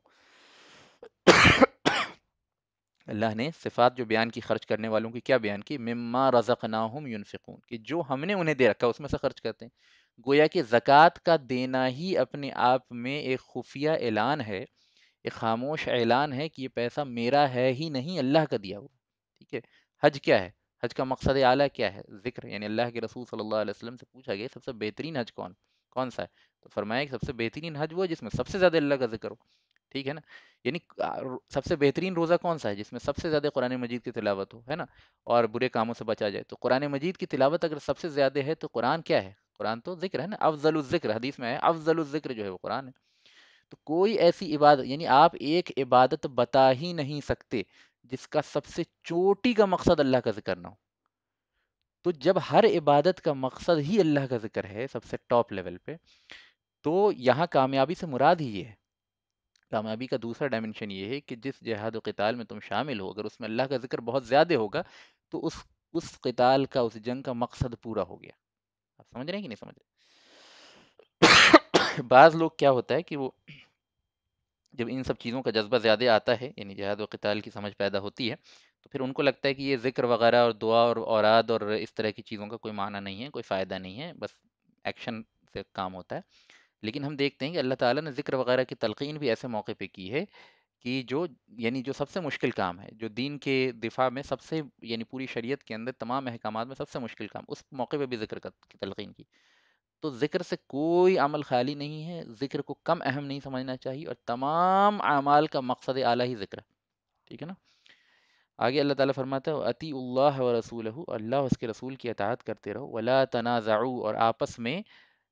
[SPEAKER 1] اللہ نے صفات جو بیان کی خرچ کرنے والوں کی، کیا بیان کی؟ مما رزقناہم ینفقون، کہ جو ہم نے انہیں دے رکھا اس میں سے خرچ کرتے ہیں. گویا کہ زکوٰۃ کا دینا ہی اپنے آپ میں ایک خفیہ اعلان ہے، ایک خاموش اعلان ہے کہ یہ پیسہ میرا ہے ہی نہیں، اللہ کا دیا ہوا. ٹھیک ہے. حج کیا ہے؟ حج کا مقصد اعلیٰ کیا ہے؟ ذکر. یعنی اللہ کے رسول صلی اللہ علیہ وسلم سے پوچھا گیا سب سے بہترین حج کون سا ہے؟ تو فرمایا کہ سب سے بہترین حج وہ ہے جس میں سب سے زیادہ اللہ کا ذکر ہو. ٹھیک ہے نا؟ یعنی سب سے بہترین روزہ کون سا ہے؟ جس میں سب سے زیادہ قرآن مجید کی تلاوت ہو، ہے نا؟ اور برے کاموں سے بچا جائے. تو قرآن مجید کی تلاوت اگر سب سے زیادہ ہے تو قرآن کیا ہے؟ قرآن تو ذکر ہے نا. افضل الذکر، حدیث میں ہے افضل الذکر جو ہے وہ قرآن ہے. تو کوئی ایسی عبادت، یعنی آپ ایک عبادت بتا ہی نہیں سکتے جس کا سب سے چوٹی کا مقصد اللہ کا ذکر نہ ہو. تو جب ہر عبادت کا مقصد ہی اللہ کا ذکر ہے سب سے ٹاپ لیول پہ، تو یہاں کامیابی سے مراد ہی یہ ہے. کامیابی کا دوسرا ڈائمنشن یہ ہے کہ جس جہاد و قتال میں تم شامل ہو، اگر اس میں اللہ کا ذکر بہت زیادہ ہوگا تو اس قتال کا، اس جنگ کا مقصد پورا ہو گیا. آپ سمجھ رہے ہیں کہ نہیں سمجھ رہے؟ بعض لوگ کیا ہوتا ہے کہ وہ جب ان سب چیزوں کا جذبہ زیادہ آتا ہے، یعنی جہاد و قتال کی سمجھ پیدا ہوتی ہے، تو پھر ان کو لگتا ہے کہ یہ ذکر وغیرہ اور دعا اور اوراد اور اس طرح کی چیزوں کا کوئی معنی نہیں ہے، کوئی فائدہ نہیں ہے، بس ایکشن سے کام ہوتا ہے. لیکن ہم دیکھتے ہیں کہ اللہ تعالیٰ نے ذکر وغیرہ کی تلقین بھی ایسے موقع پہ کی ہے کہ یعنی جو سب سے مشکل کام ہے، جو دین کے دفاع میں سب سے، یعنی پوری شریعت کے اندر تمام احکامات میں سب سے مشکل کام، اس موقع پہ بھی ذکر کی تلقین کی. تو ذکر سے کوئی عمل خالی نہیں ہے، ذکر کو کم اہم نہیں سمجھنا چاہیے، اور تمام اعمال کا مقصد اعلیٰ ہی ذکر ہے. ٹھیک ہے نا؟ آگے اللہ تعالیٰ فرماتا ہے اطیعوا اللہ و رسولہ، اللہ اور اس کے رسول کی اطاعت کرتے رہو. ولا تنازعوا، اور آپس میں،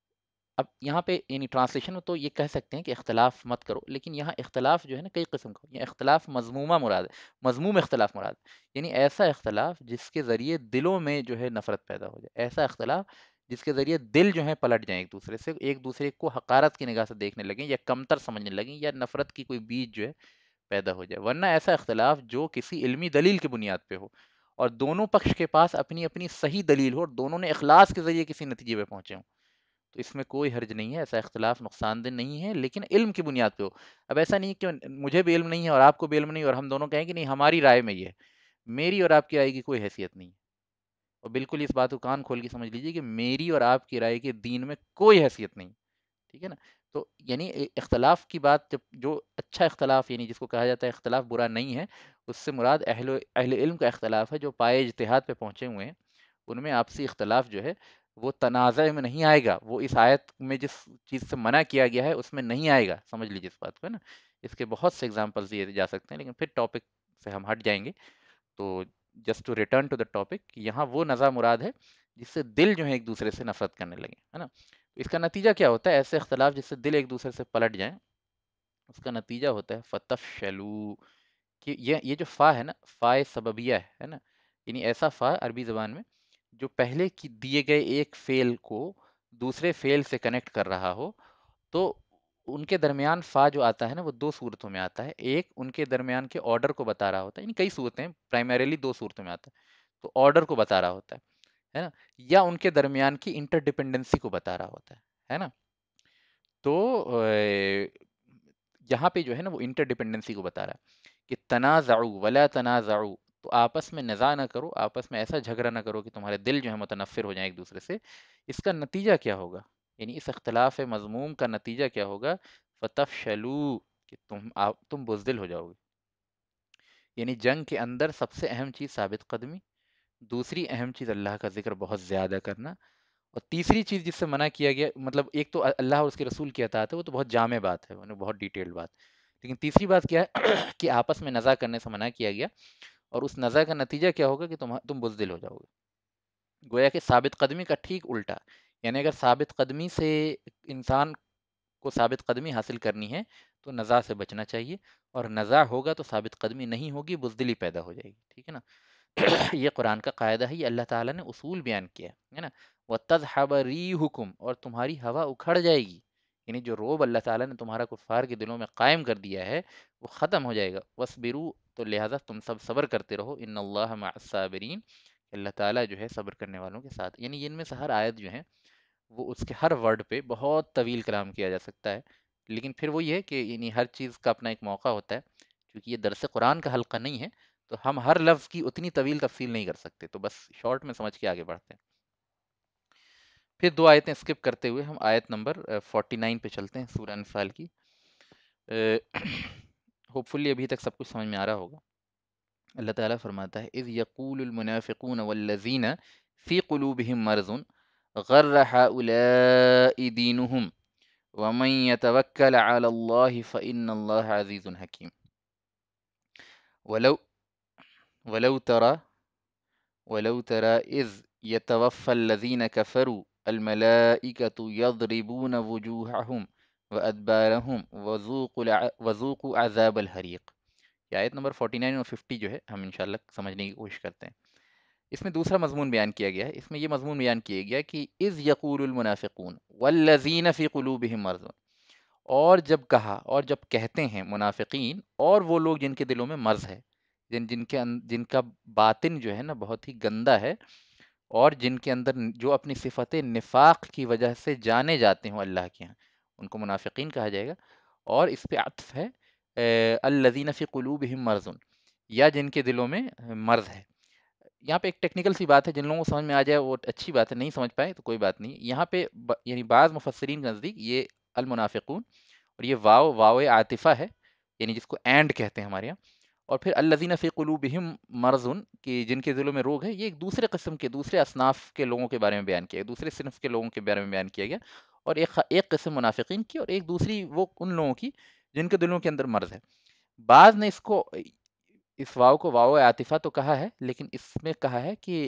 [SPEAKER 1] اب یہاں پہ یعنی ٹرانسلیشن میں تو یہ کہہ سکتے ہیں کہ اختلاف مت کرو، لیکن یہاں اختلاف جو ہے نا کئی قسم کا، یہ اختلاف مذمومہ مراد ہے، مذموم اختلاف مراد ہے. یعنی ایسا اختلاف جس کے ذریعے دلوں میں جو ہے نفرت پیدا ہو جائے، ایسا اختلاف جس کے ذریعے دل جو ہے پلٹ جائیں ایک دوسرے کو حقارت کی نگاہ سے دیکھنے لگیں، یا کمتر سمجھنے لگیں، یا نفرت کی کوئی بیج جو ہے پیدا ہو جائے. ورنہ ایسا اختلاف جو کسی علمی دلیل کی بنیاد پہ ہو، اور دونوں پکش کے پاس اپنی اپنی صحیح دلیل ہو، اور دونوں نے اخلاص کے ذریعے کسی نتیجے پہ پہنچے ہوں، تو اس میں کوئی حرج نہیں ہے. ایسا اختلاف نقصان دہ نہیں ہے، لیکن علم کی بنیاد پہ ہو. اب ایسا نہیں کہ مجھے بھی علم نہیں ہے اور آپ کو بھی علم نہیں، اور ہم دونوں کہیں کہ نہیں ہماری رائے میں یہ ہے. میری اور آپ کی رائے کی کوئی حیثیت نہیں ہے. اور بالکل اس بات کو کان کھول کے سمجھ لیجئے کہ میری اور آپ کی رائے کے دین میں کوئی حیثیت نہیں. ٹھیک ہے نا؟ تو یعنی اختلاف کی بات، جب جو اچھا اختلاف، یعنی جس کو کہا جاتا ہے اختلاف برا نہیں ہے، اس سے مراد اہل علم کا اختلاف ہے جو پائے اجتہاد پہ پہنچے ہوئے ہیں. ان میں آپسی اختلاف جو ہے وہ تنازع میں نہیں آئے گا، وہ اس آیت میں جس چیز سے منع کیا گیا ہے اس میں نہیں آئے گا. سمجھ لیجیے اس بات کو، ہے نا؟ اس کے بہت سے اگزامپلس دیے جا سکتے ہیں، لیکن پھر ٹاپک سے ہم ہٹ جائیں گے. تو just to return to the topic, یہاں وہ نزع مراد ہے جس سے دل جو ہے ایک دوسرے سے نفرت کرنے لگے، ہے نا؟ اس کا نتیجہ کیا ہوتا ہے؟ ایسے اختلاف جس سے دل ایک دوسرے سے پلٹ جائیں، اس کا نتیجہ ہوتا ہے فتفشلوا، کہ یہ جو فا ہے نا، فا سببیہ ہے نا، یعنی ایسا فا عربی زبان میں جو پہلے کی دیے گئے ایک فعل کو دوسرے فعل سے کنیکٹ کر رہا ہو، تو ان کے درمیان فا جو آتا ہے نا وہ دو صورتوں میں آتا ہے. ایک ان کے درمیان کے آرڈر کو بتا رہا ہوتا ہے، یعنی کئی صورتیں ہیں، پرائمریلی دو صورتوں میں آتا ہے. تو آرڈر کو بتا رہا ہوتا ہے نا، یا ان کے درمیان کی انٹر ڈپینڈنسی کو بتا رہا ہوتا ہے نا. تو یہاں پہ جو ہے نا وہ انٹر ڈپینڈنسی کو بتا رہا ہے کہ تنازعوا ولا تنازعوا، تو آپس میں نزاع نہ کرو، آپس میں ایسا جھگڑا نہ کرو کہ تمہارے دل جو ہے متنفر ہو جائیں ایک دوسرے سے. اس کا نتیجہ کیا ہوگا، یعنی اس اختلاف مذموم کا نتیجہ کیا ہوگا؟ فتفشلوا، کہ تم بزدل ہو جاؤ گے. یعنی جنگ کے اندر سب سے اہم چیز ثابت قدمی، دوسری اہم چیز اللہ کا ذکر بہت زیادہ کرنا، اور تیسری چیز جس سے منع کیا گیا، مطلب ایک تو اللہ اور اس کے رسول کی اطاعت ہے، وہ تو بہت جامع بات ہے، وہ بہت ڈیٹیلڈ بات. لیکن تیسری بات کیا ہے کہ آپس میں نزاع کرنے سے منع کیا گیا، اور اس نزاع کا نتیجہ کیا ہوگا کہ تم بزدل ہو جاؤ گے. گویا کہ ثابت قدمی کا ٹھیک الٹا. یعنی اگر ثابت قدمی سے انسان کو ثابت قدمی حاصل کرنی ہے تو نزاع سے بچنا چاہیے، اور نزاع ہوگا تو ثابت قدمی نہیں ہوگی، بزدلی پیدا ہو جائے گی. ٹھیک ہے نا. یہ قرآن کا قاعدہ ہے، یہ اللہ تعالیٰ نے اصول بیان کیا ہے نا. وَتَذْهَبَ رِيحُكُمْ، اور تمہاری ہوا اکھڑ جائے گی. یعنی جو روب اللہ تعالیٰ نے تمہارا کفار کے دلوں میں قائم کر دیا ہے وہ ختم ہو جائے گا. وَاصْبِرُوا، تو لہٰذا تم سب صبر کرتے رہو. ان اللہ مع الصابرین، اللہ تعالیٰ جو ہے صبر کرنے والوں کے ساتھ. یعنی ان میں سے ہر آیت جو ہے وہ اس کے ہر ورڈ پہ بہت طویل کلام کیا جا سکتا ہے، لیکن پھر وہ یہ ہے کہ یعنی ہر چیز کا اپنا ایک موقع ہوتا ہے. کیونکہ یہ درس قرآن کا حلقہ نہیں ہے تو ہم ہر لفظ کی اتنی طویل تفصیل نہیں کر سکتے، تو بس شارٹ میں سمجھ کے آگے بڑھتے ہیں. پھر دو آیتیں اسکپ کرتے ہوئے ہم آیت نمبر 49 پہ چلتے ہیں سورہ انفال کی. ہوپ فلی ابھی تک سب کچھ سمجھ میں آ رہا ہوگا. اللہ تعالیٰ فرماتا ہے اذ یقول المنافقون والذین فی قلوبہم مرض غر هؤلاء دینہم ومن یتوکل علی اللہ فإن اللہ عزیز حکیم. ولو ولو ترى ولو ترى إذ يتوفى الذين كفروا الملائكة يضربون وجوههم وأدبارهم وذوقوا عذاب الحریق. یہ آیت نمبر 49 اور 50 جو ہے ہم انشاءاللہ سمجھنے کی کوشش کرتے ہیں. اس میں دوسرا مضمون بیان کیا گیا ہے. اس میں یہ مضمون بیان کیا گیا کہ اذ یقول المنافقون والذین فی قلوبہم مرض، اور جب کہا اور جب کہتے ہیں منافقین اور وہ لوگ جن کے دلوں میں مرض ہے، جن کا باطن جو ہے نا بہت ہی گندا ہے، اور جن کے اندر جو اپنی صفت نفاق کی وجہ سے جانے جاتے ہوں اللہ کے ہاں، ان کو منافقین کہا جائے گا. اور اس پہ عطف ہے الذین فی قلوبہم مرض، یا جن کے دلوں میں مرض ہے. یہاں پہ ایک ٹیکنیکل سی بات ہے، جن لوگوں کو سمجھ میں آ جائے وہ اچھی بات ہے، نہیں سمجھ پائے تو کوئی بات نہیں. یہاں پہ یعنی بعض مفسرین کے نزدیک یہ المنافقون، اور یہ واو عاطفہ ہے، یعنی جس کو اینڈ کہتے ہیں ہمارے یہاں. اور پھر الذین فی قلوبہم مرض، کہ جن کے دلوں میں روگ ہے، یہ ایک دوسرے قسم کے دوسرے اصناف کے لوگوں کے بارے میں بیان کیا گیا، دوسرے صنف کے لوگوں کے بارے میں بیان کیا گیا. اور ایک قسم منافقین کی، اور ایک دوسری وہ ان لوگوں کی جن کے دلوں کے اندر مرض ہے. بعض نے اس واو کو واو عاطفہ تو کہا ہے، لیکن اس میں کہا ہے کہ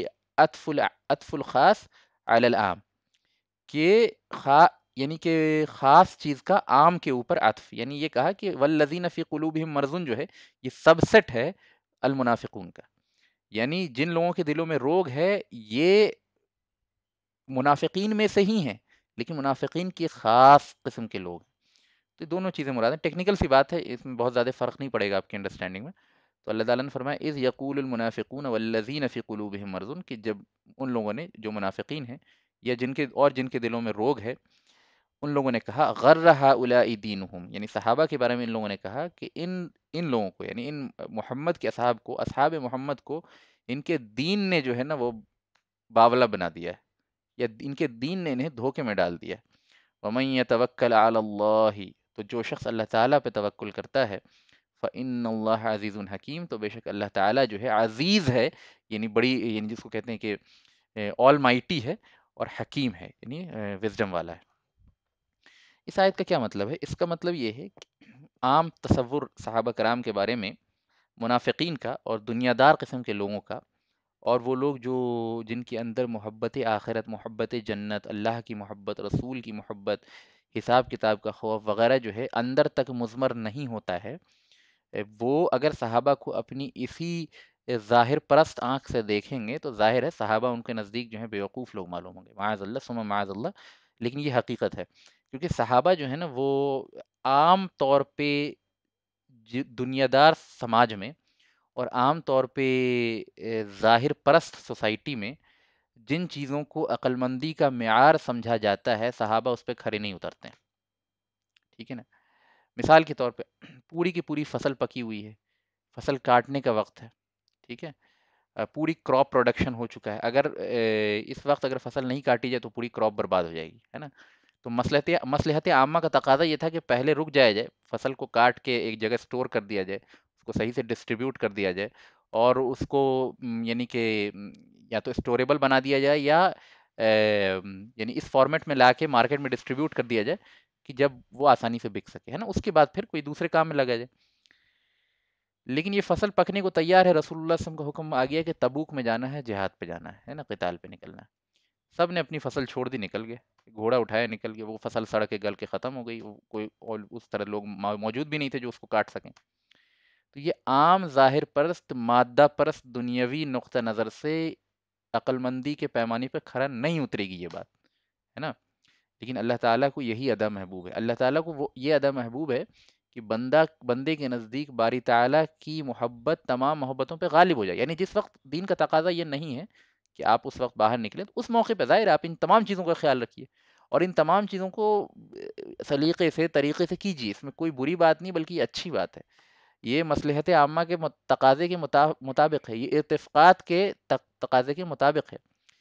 [SPEAKER 1] عطف الخاص علی العام، کہ یعنی کہ خاص چیز کا عام کے اوپر عطف. یعنی یہ کہا کہ والذین فی قلوبہم مرض جو ہے یہ سب سیٹ ہے المنافقون کا. یعنی جن لوگوں کے دلوں میں روگ ہے یہ منافقین میں سے ہی ہیں، لیکن منافقین کی خاص قسم کے لوگ ہیں. تو دونوں چیزیں مراد ہیں، ٹیکنیکل سی بات ہے، اس میں بہت زیادہ فرق نہیں پڑے گا آپ کی انڈرسٹینڈنگ میں. تو اللہ تعالیٰ نے فرمایا اذ یقول المنافقون والذین فی قلوبہم مرض، کہ جب ان لوگوں نے جو منافقین ہیں یا جن کے دلوں میں روگ ہے، ان لوگوں نے کہا غر ہؤلاء دینہم، یعنی صحابہ کے بارے میں ان لوگوں نے کہا کہ ان لوگوں کو، یعنی ان محمد کے اصحاب محمد کو ان کے دین نے جو ہے نا وہ باولا بنا دیا ہے، یا ان کے دین نے انہیں دھوکے میں ڈال دیا ہے. ومن یتوکل علی اللہ، تو جو شخص اللہ تعالیٰ پہ توکل کرتا ہے، فإن اللہ عزیز حکیم، تو بے شک اللہ تعالیٰ جو ہے عزیز ہے، یعنی بڑی، یعنی جس کو کہتے ہیں کہ آل مائٹی ہے، اور حکیم ہے، یعنی وزڈم والا ہے. اس آیت کا کیا مطلب ہے؟ اس کا مطلب یہ ہے کہ عام تصور صحابہ کرام کے بارے میں منافقین کا اور دنیا دار قسم کے لوگوں کا، اور وہ لوگ جن کے اندر محبت آخرت، محبت جنت، اللہ کی محبت، رسول کی محبت، حساب کتاب کا خوف وغیرہ جو ہے اندر تک مضمر نہیں ہوتا ہے، وہ اگر صحابہ کو اپنی اسی ظاہر پرست آنکھ سے دیکھیں گے تو ظاہر ہے صحابہ ان کے نزدیک جو ہیں بیوقوف لوگ معلوم ہوں گے، معاذ اللہ ثم معاذ اللہ. لیکن یہ حقیقت ہے، کیونکہ صحابہ جو ہے نا وہ عام طور پہ دنیا دار سماج میں اور عام طور پہ ظاہر پرست سوسائٹی میں جن چیزوں کو عقل مندی کا معیار سمجھا جاتا ہے صحابہ اس پہ کھرے نہیں اترتے ہیں. ٹھیک ہے نا؟ مثال کے طور پہ پوری کی پوری فصل پکی ہوئی ہے، فصل کاٹنے کا وقت ہے. ٹھیک ہے، پوری کراپ پروڈکشن ہو چکا ہے. اگر اس وقت اگر فصل نہیں کاٹی جائے تو پوری کراپ برباد ہو جائے گی، ہے نا؟ تو مصلحت عامہ کا تقاضا یہ تھا کہ پہلے رک جایا جائے، فصل کو کاٹ کے ایک جگہ سٹور کر دیا جائے، اس کو صحیح سے ڈسٹریبیوٹ کر دیا جائے، اور اس کو یعنی کہ یا تو اسٹوریبل بنا دیا جائے یا یعنی اس فارمیٹ میں لا کے مارکیٹ میں ڈسٹریبیوٹ کر دیا جائے کہ جب وہ آسانی سے بک سکے، ہے نا؟ اس کے بعد پھر کوئی دوسرے کام میں لگا جائے. لیکن یہ فصل پکنے کو تیار ہے، رسول اللہ صلی اللہ علیہ وسلم کا حکم آ گیا کہ تبوک میں جانا ہے، جہاد پہ جانا ہے نا؟ قتال پہ نکلنا ہے. سب نے اپنی فصل چھوڑ دی، نکل گئے، گھوڑا اٹھایا نکل گئے. وہ فصل سڑ کے گل کے ختم ہو گئی، کوئی اور اس طرح لوگ موجود بھی نہیں تھے جو اس کو کاٹ سکیں. تو یہ عام ظاہر پرست مادہ پرست دنیاوی نقطہ نظر سے عقل مندی کے پیمانے پہ کھرا نہیں اترے گی یہ بات، ہے نا؟ لیکن اللہ تعالیٰ کو یہی ادا محبوب ہے. اللہ تعالیٰ کو یہ ادا محبوب ہے کہ بندے کے نزدیک باری تعالیٰ کی محبت تمام محبتوں پہ غالب ہو جائے. یعنی جس وقت دین کا تقاضا یہ نہیں ہے کہ آپ اس وقت باہر نکلیں، تو اس موقع پہ ظاہر ہے آپ ان تمام چیزوں کا خیال رکھیے اور ان تمام چیزوں کو سلیقے سے طریقے سے کیجیے. اس میں کوئی بری بات نہیں بلکہ یہ اچھی بات ہے. یہ مصلحت عامہ کے تقاضے کے مطابق ہے، یہ ارتفاقات کے تقاضے کے مطابق ہے.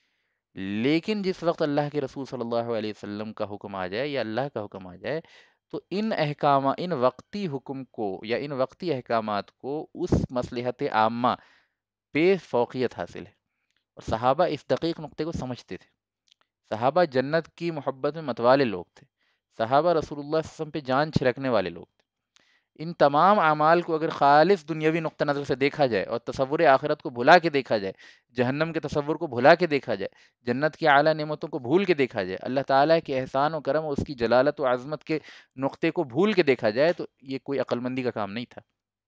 [SPEAKER 1] لیکن جس وقت اللہ کے رسول صلی اللہ علیہ وسلم کا حکم آ جائے یا اللہ کا حکم آ جائے تو ان وقتی حکم کو یا ان وقتی احکامات کو اس مصلحت عامہ پہ فوقیت حاصل ہے. اور صحابہ اس دقیق نقطے کو سمجھتے تھے. صحابہ جنت کی محبت میں متوالے لوگ تھے. صحابہ رسول اللہ صلی اللہ علیہ وسلم پہ جان چھڑکنے والے لوگ تھے. ان تمام اعمال کو اگر خالص دنیاوی نقطہ نظر سے دیکھا جائے اور تصور آخرت کو بھلا کے دیکھا جائے، جہنم کے تصور کو بھلا کے دیکھا جائے، جنت کی اعلیٰ نعمتوں کو بھول کے دیکھا جائے، اللہ تعالیٰ کے احسان و کرم اور اس کی جلالت و عظمت کے نقطے کو بھول کے دیکھا جائے تو یہ کوئی عقل مندی کا کام نہیں تھا.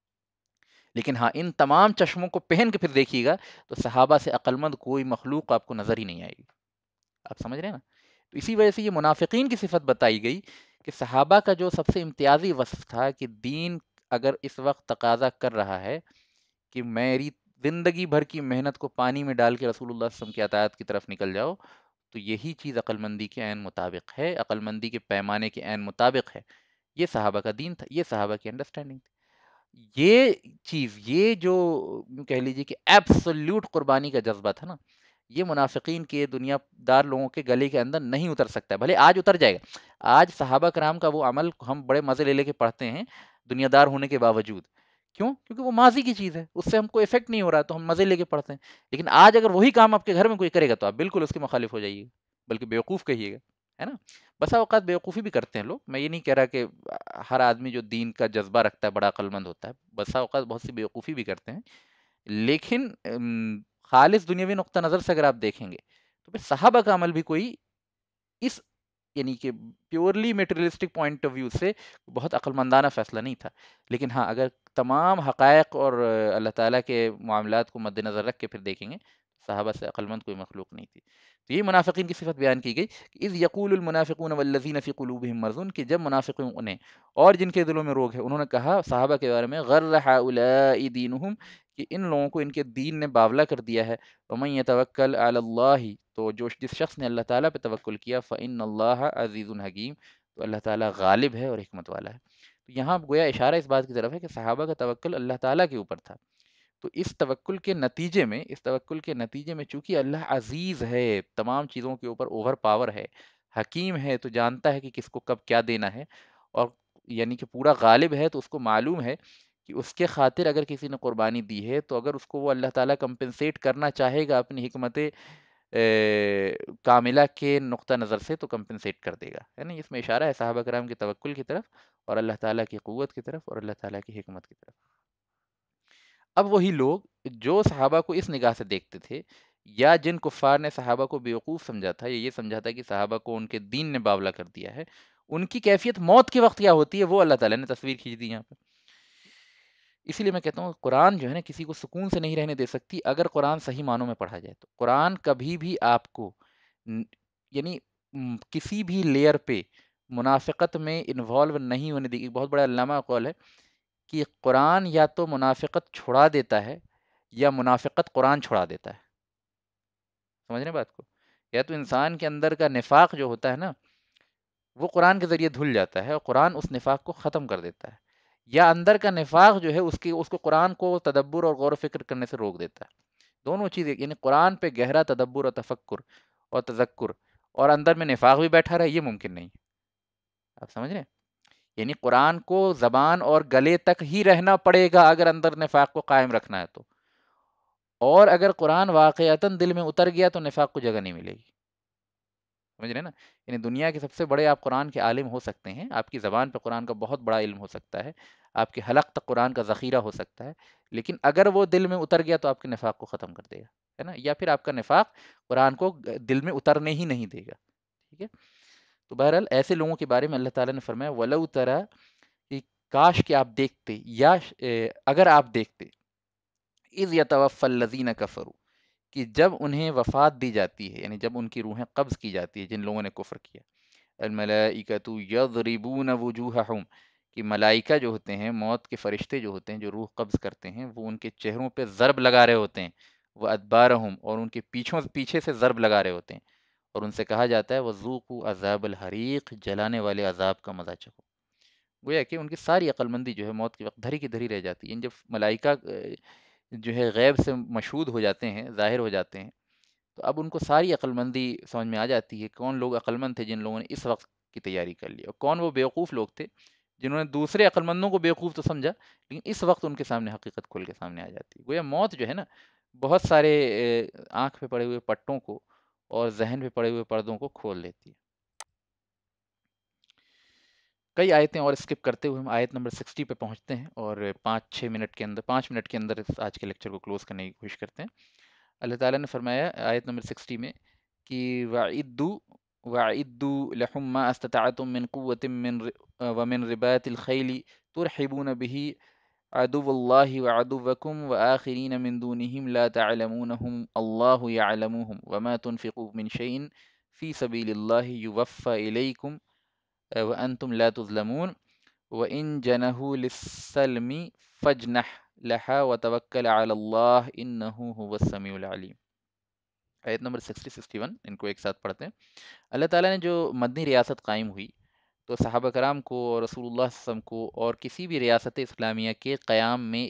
[SPEAKER 1] لیکن ہاں ان تمام چشموں کو پہن کے پھر دیکھیے گا تو صحابہ سے عقل مند کوئی مخلوق آپ کو نظر ہی نہیں آئے گی. آپ سمجھ رہے ہیں نا؟ تو اسی وجہ سے یہ منافقین کی صفت بتائی گئی کہ صحابہ کا جو سب سے امتیازی وصف تھا کہ دین اگر اس وقت تقاضا کر رہا ہے کہ میری زندگی بھر کی محنت کو پانی میں ڈال کے رسول اللہ صلی اللہ علیہ وسلم کی اطاعت کی طرف نکل جاؤ، تو یہی چیز عقل مندی کے عین مطابق ہے، عقل مندی کے پیمانے کے عین مطابق ہے. یہ صحابہ کا دین تھا، یہ صحابہ کی انڈرسٹینڈنگ تھی. یہ چیز، یہ جو یوں کہہ لیجیے کہ ایبسولوٹ قربانی کا جذبہ تھا نا، یہ منافقین کے دنیا دار لوگوں کے گلے کے اندر نہیں اتر سکتا ہے. بھلے آج اتر جائے گا، آج صحابہ کرام کا وہ عمل ہم بڑے مزے لے لے کے پڑھتے ہیں دنیا دار ہونے کے باوجود. کیوں؟ کیونکہ وہ ماضی کی چیز ہے، اس سے ہم کو افیکٹ نہیں ہو رہا تو ہم مزے لے کے پڑھتے ہیں. لیکن آج اگر وہی کام آپ کے گھر میں کوئی کرے گا تو آپ بالکل اس کے مخالف ہو جائیے گا، بلکہ بیوقوف کہیے گا، ہے نا؟ بسا اوقات بیوقوفی بھی کرتے ہیں لوگ. میں یہ نہیں کہہ رہا کہ ہر آدمی جو دین کا جذبہ رکھتا ہے بڑا عقل مند ہوتا ہے. بسا اوقات بہت سی بیوقوفی بھی کرتے ہیں. لیکن خالص دنیاوی نقطہ نظر سے اگر آپ دیکھیں گے تو پھر صحابہ کا عمل بھی کوئی اس یعنی کہ purely materialistic point of view سے بہت عقل مندانہ فیصلہ نہیں تھا. لیکن ہاں اگر تمام حقائق اور اللہ تعالیٰ کے معاملات کو مد نظر رکھ کے پھر دیکھیں گے، صحابہ سے عقل مند کوئی مخلوق نہیں تھی. تو یہ منافقین کی صفت بیان کی گئی کہ اذ یقول المنافقون والذین فی قلوبہم مرض، کہ جب منافقوں نے اور جن کے دلوں میں روگ ہے انہوں نے کہا صحابہ کے بارے میں غر ہؤلاء دینہم، کہ ان لوگوں کو ان کے دین نے باولا کر دیا ہے. ومن یتوکل علی اللہ، تو جس شخص نے اللہ تعالیٰ پہ توکل کیا، فإن اللہ عزیز حکیم، تو اللہ تعالیٰ غالب ہے اور حکمت والا ہے. تو یہاں گویا اشارہ اس بات کی طرف ہے کہ صحابہ کا توکل اللہ تعالیٰ کے اوپر تھا. تو اس توکل کے نتیجے میں چونکہ اللہ عزیز ہے، تمام چیزوں کے اوپر اوور پاور ہے، حکیم ہے تو جانتا ہے کہ کس کو کب کیا دینا ہے، اور یعنی کہ پورا غالب ہے تو اس کو معلوم ہے کہ اس کے خاطر اگر کسی نے قربانی دی ہے تو اگر اس کو وہ اللہ تعالیٰ کمپنسیٹ کرنا چاہے گا اپنی حکمت کاملہ کے نقطہ نظر سے تو کمپنسیٹ کر دے گا، ہے نا؟ اس میں اشارہ ہے صحابہ کرام کے توکل کی طرف اور اللہ تعالیٰ کی قوت کی طرف اور اللہ تعالیٰ کی حکمت کی طرف. اب وہی لوگ جو صحابہ کو اس نگاہ سے دیکھتے تھے، یا جن کفار نے صحابہ کو بیوقوف سمجھا تھا یا یہ سمجھا تھا کہ صحابہ کو ان کے دین نے باولا کر دیا ہے، ان کی کیفیت موت کے وقت کیا ہوتی ہے وہ اللہ تعالیٰ نے تصویر کھینچ دی یہاں پہ. اسی لیے میں کہتا ہوں قرآن جو ہے نا کسی کو سکون سے نہیں رہنے دے سکتی اگر قرآن صحیح معنوں میں پڑھا جائے تو قرآن کبھی بھی آپ کو ن- یعنی کسی بھی لیئر پہ منافقت میں انوالو نہیں ہونے دے گی. ایک بہت بڑا علامہ کا قول ہے کہ قرآن یا تو منافقت چھڑا دیتا ہے یا منافقت قرآن چھڑا دیتا ہے. سمجھ رہے ہیں بات کو؟ یا تو انسان کے اندر کا نفاق جو ہوتا ہے نا وہ قرآن کے ذریعے دھل جاتا ہے اور قرآن اس نفاق کو ختم کر دیتا ہے، یا اندر کا نفاق جو ہے اس کو قرآن کو تدبر اور غور و فکر کرنے سے روک دیتا ہے. دونوں چیزیں یعنی قرآن پہ گہرا تدبر اور تفکر اور تذکر اور اندر میں نفاق بھی بیٹھا رہے، یہ ممکن نہیں. آپ سمجھ رہے ہیں؟ یعنی قرآن کو زبان اور گلے تک ہی رہنا پڑے گا اگر اندر نفاق کو قائم رکھنا ہے تو، اور اگر قرآن واقعتاً دل میں اتر گیا تو نفاق کو جگہ نہیں ملے گی. سمجھ رہے ہیں نا؟ یعنی دنیا کے سب سے بڑے آپ قرآن کے عالم ہو سکتے ہیں، آپ کی زبان پہ قرآن کا بہت بڑا علم ہو سکتا ہے، آپ کے حلق تک قرآن کا ذخیرہ ہو سکتا ہے، لیکن اگر وہ دل میں اتر گیا تو آپ کے نفاق کو ختم کر دے گا، ہے نا؟ یا پھر آپ کا نفاق قرآن کو دل میں اترنے ہی نہیں دے گا. ٹھیک ہے؟ تو بہرحال ایسے لوگوں کے بارے میں اللہ تعالیٰ نے فرمایا وَلَوْ تَرَى کہ کاش کہ آپ دیکھتے یا اگر آپ دیکھتے اِذْ يَتَوَفَّى الَّذِينَ كَفَرُوا کہ جب انہیں وفات دی جاتی ہے، یعنی جب ان کی روحیں قبض کی جاتی ہے جن لوگوں نے کفر کیا. الملائکۃ یضربون وجوہہم کہ ملائکہ جو ہوتے ہیں، موت کے فرشتے جو ہوتے ہیں جو روح قبض کرتے ہیں، وہ ان کے چہروں پہ ضرب لگا رہے ہوتے ہیں. وہ ادبارہم اور ان کے پیچھے سے ضرب لگا رہے ہوتے ہیں، اور ان سے کہا جاتا ہے وذوقوا عذاب الحریق جلانے والے عذاب کا مزہ چکھو. گویا کہ ان کی ساری عقل مندی جو ہے موت کے وقت دھری کی دھری رہ جاتی ہے. جب ملائکہ جو ہے غیب سے مشہود ہو جاتے ہیں، ظاہر ہو جاتے ہیں، تو اب ان کو ساری عقل مندی سمجھ میں آ جاتی ہے کون لوگ عقل مند تھے جن لوگوں نے اس وقت کی تیاری کر لی، اور کون وہ بیوقوف لوگ تھے جنہوں نے دوسرے عقل مندوں کو بیوقوف تو سمجھا لیکن اس وقت ان کے سامنے حقیقت کھل کے سامنے آ جاتی ہے. گویا موت جو ہے نا بہت سارے آنکھ پہ پڑے ہوئے پٹوں کو اور ذہن پہ پڑے ہوئے پردوں کو کھول دیتی ہے. کئی آیتیں اور اسکپ کرتے ہوئے ہم آیت نمبر 60 پہ پہنچتے ہیں اور 5 منٹ کے اندر آج کے لیکچر کو کلوز کرنے کی کوشش کرتے ہیں. اللہ تعالیٰ نے فرمایا آیت نمبر 60 میں کہ وَأَعِدُّوا لَهُم مَّا اسْتَطَعْتُم مِّن قُوَّةٍ وَمِن رِبَاطِ الْخَيْلِ تُرْحِبُونَ بِهِ عَدُوَّ اللَّهِ وَعَدُوَّكُمْ وَآخِرِينَ مِن دُونِهِمْ لَا تَعْلَمُونَهُمْ اللَّهُ يَعْلَمُهُمْ وَمَا تُنْفِقُوا مِن شَيْءٍ فِي سَبِيلِ اللَّهِ يُوَفَّ إِلَيْكُمْ وَأَنْتُمْ لَا تُظْلَمُونَ وَإِن جَنَحُوا لِلسَّلْمِ فَاجْنَحْ لَهَا وَتَوَكَّلْ عَلَى اللَّهِ إِنَّهُ هُوَ السَّمِيعُ الْعَلِيمُ. آیت نمبر 60-61 ان کو ایک ساتھ پڑھتے ہیں. اللہ تعالیٰ نے جو مدنی ریاست قائم ہوئی تو صحابہ کرام کو اور رسول اللہ صلی اللہ علیہ وسلم کو اور کسی بھی ریاست اسلامیہ کے قیام میں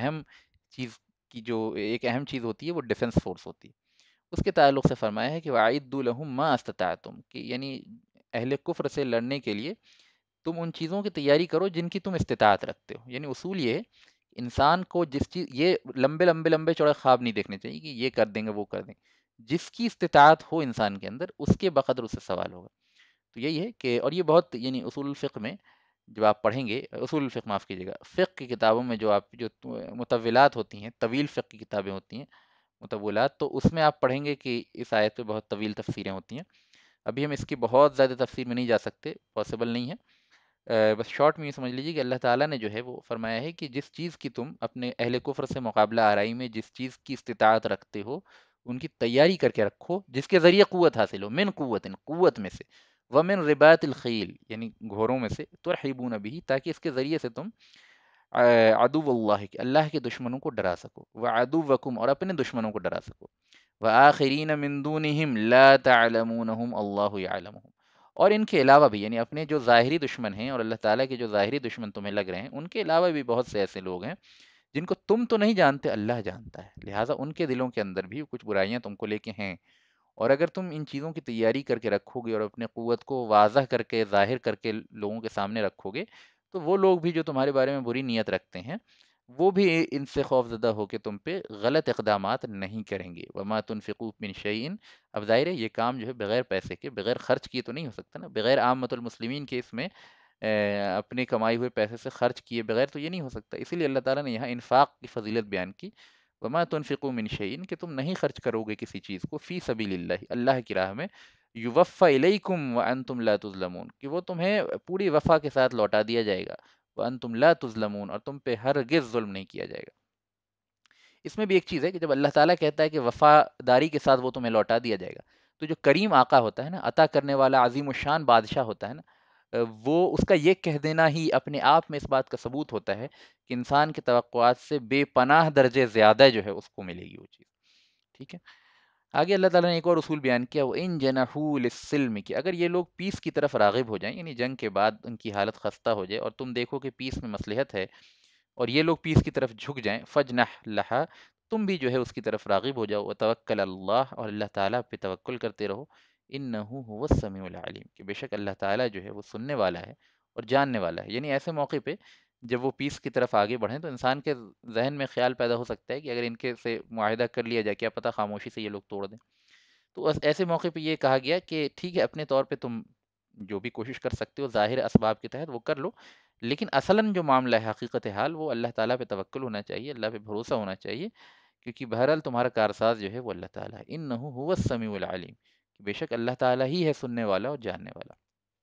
[SPEAKER 1] ایک اہم چیز ہوتی ہے وہ ڈیفنس فورس ہوتی ہے. اس کے تعلق سے فرمایا ہے کہ وَأَعِدُّوا لَهُم مَّا اسْتَطَعْتُم کہ یعنی اہل کفر سے لڑنے کے لیے تم ان چیزوں کی تیاری کرو جن کی تم استطاعت رکھتے ہو. یعنی اصول یہ ہے انسان کو جس چیز یہ لمبے لمبے لمبے چوڑے خواب نہیں دیکھنے چاہیے کہ یہ کر دیں گے وہ کر دیں گے. جس کی استطاعت ہو انسان کے اندر اس کے بقدر اس سے سوال ہوگا. تو یہی ہے کہ اور یہ بہت یعنی اصول الفقہ میں جب آپ پڑھیں گے اصول الفقہ معاف کیجیے گا فقہ کی کتابوں میں جو مطولات ہوتی ہیں طویل فقہ کی کتابیں ہوتی ہیں مطولات تو اس میں آپ پڑھیں گے کہ اس آیت پہ بہت طویل تفسیریں ہوتی ہیں. ابھی ہم اس کی بہت زیادہ تفسیر میں نہیں جا سکتے، پاسبل نہیں ہے. بس شارٹ میں یہ سمجھ لیجیے کہ اللہ تعالیٰ نے جو ہے وہ فرمایا ہے کہ جس چیز کی تم اپنے اہل کفر سے مقابلہ آرائی میں جس چیز کی استطاعت رکھتے ہو ان کی تیاری کر کے رکھو جس کے ذریعے قوت حاصل ہو. من قوت میں سے ومن رباط الخیل یعنی گھوڑوں میں سے ترحبون بھی تاکہ اس کے ذریعے سے تم عدو اللہ کے اللہ کے دشمنوں کو ڈرا سکو وعدوکم اور اپنے دشمنوں کو ڈرا سکو وآخرین من دونہم لا تعلمونہم اللہ یعلمہم اور ان کے علاوہ بھی یعنی اپنے جو ظاہری دشمن ہیں اور اللہ تعالیٰ کے جو ظاہری دشمن تمہیں لگ رہے ہیں ان کے علاوہ بھی بہت سے ایسے لوگ ہیں جن کو تم تو نہیں جانتے اللہ جانتا ہے، لہٰذا ان کے دلوں کے اندر بھی کچھ برائیاں تم کو لے کے ہیں. اور اگر تم ان چیزوں کی تیاری کر کے رکھو گے اور اپنے قوت کو واضح کر کے ظاہر کر کے لوگوں کے سامنے رکھو گے تو وہ لوگ بھی جو تمہارے بارے میں بری نیت رکھتے ہیں وہ بھی ان سے خوف زدہ ہو کے تم پہ غلط اقدامات نہیں کریں گے. وما تنفقوا من شیء اب ظاہر ہے یہ کام جو ہے بغیر پیسے کے بغیر خرچ کیے تو نہیں ہو سکتا نا، بغیر عامۃ المسلمین کے اس میں اپنے کمائی ہوئے پیسے سے خرچ کیے بغیر تو یہ نہیں ہو سکتا. اسی لیے اللہ تعالیٰ نے یہاں انفاق کی فضیلت بیان کی وما تنفقوا من شیء کہ تم نہیں خرچ کرو گے کسی چیز کو فی سبیل اللہ اللہ کی راہ میں یوفى الیکم وانتم لا تظلمون کہ وہ تمہیں پوری وفا کے ساتھ لوٹا دیا جائے گا وَأَنْتُمْ لَا تُظْلَمُونَ، اور تم پہ ہرگز ظلم نہیں کیا جائے گا۔ اس میں بھی ایک چیز ہے کہ جب اللہ تعالیٰ کہتا ہے کہ وفاداری کے ساتھ وہ تمہیں لوٹا دیا جائے گا، تو جو کریم آقا ہوتا ہے نا، عطا کرنے والا عظیم الشان بادشاہ ہوتا ہے نا، وہ اس کا یہ کہہ دینا ہی اپنے آپ میں اس بات کا ثبوت ہوتا ہے کہ انسان کی توقعات سے بے پناہ درجے زیادہ جو ہے اس کو ملے گی وہ چیز، ٹھیک ہے۔ آگے اللہ تعالیٰ نے ایک اور اصول بیان کیا، وہ ان جنحوا للسلم، کہ اگر یہ لوگ پیس کی طرف راغب ہو جائیں، یعنی جنگ کے بعد ان کی حالت خستہ ہو جائے اور تم دیکھو کہ پیس میں مصلحت ہے اور یہ لوگ پیس کی طرف جھک جائیں، فجنح لہا، تم بھی جو ہے اس کی طرف راغب ہو جاؤ، وتوکل اللہ، اور اللہ تعالیٰ پہ توکل کرتے رہو، انہ هو السمیع العلیم، کہ بے شک اللہ تعالیٰ جو ہے وہ سننے والا ہے اور جاننے والا ہے۔ یعنی ایسے موقع پہ جب وہ پیس کی طرف آگے بڑھیں تو انسان کے ذہن میں خیال پیدا ہو سکتا ہے کہ اگر ان کے سے معاہدہ کر لیا جائے، کیا پتہ خاموشی سے یہ لوگ توڑ دیں۔ تو ایسے موقع پہ یہ کہا گیا کہ ٹھیک ہے، اپنے طور پہ تم جو بھی کوشش کر سکتے ہو ظاہر اسباب کے تحت وہ کر لو، لیکن اصلاً جو معاملہ ہے حقیقت حال، وہ اللہ تعالیٰ پہ توکل ہونا چاہیے، اللہ پہ بھروسہ ہونا چاہیے، کیونکہ بہرحال تمہارا کارساز جو ہے وہ اللہ تعالیٰ ہے، انہ هو السمیع العلیم، کہ بے شک اللہ تعالیٰ ہی ہے سننے والا اور جاننے والا۔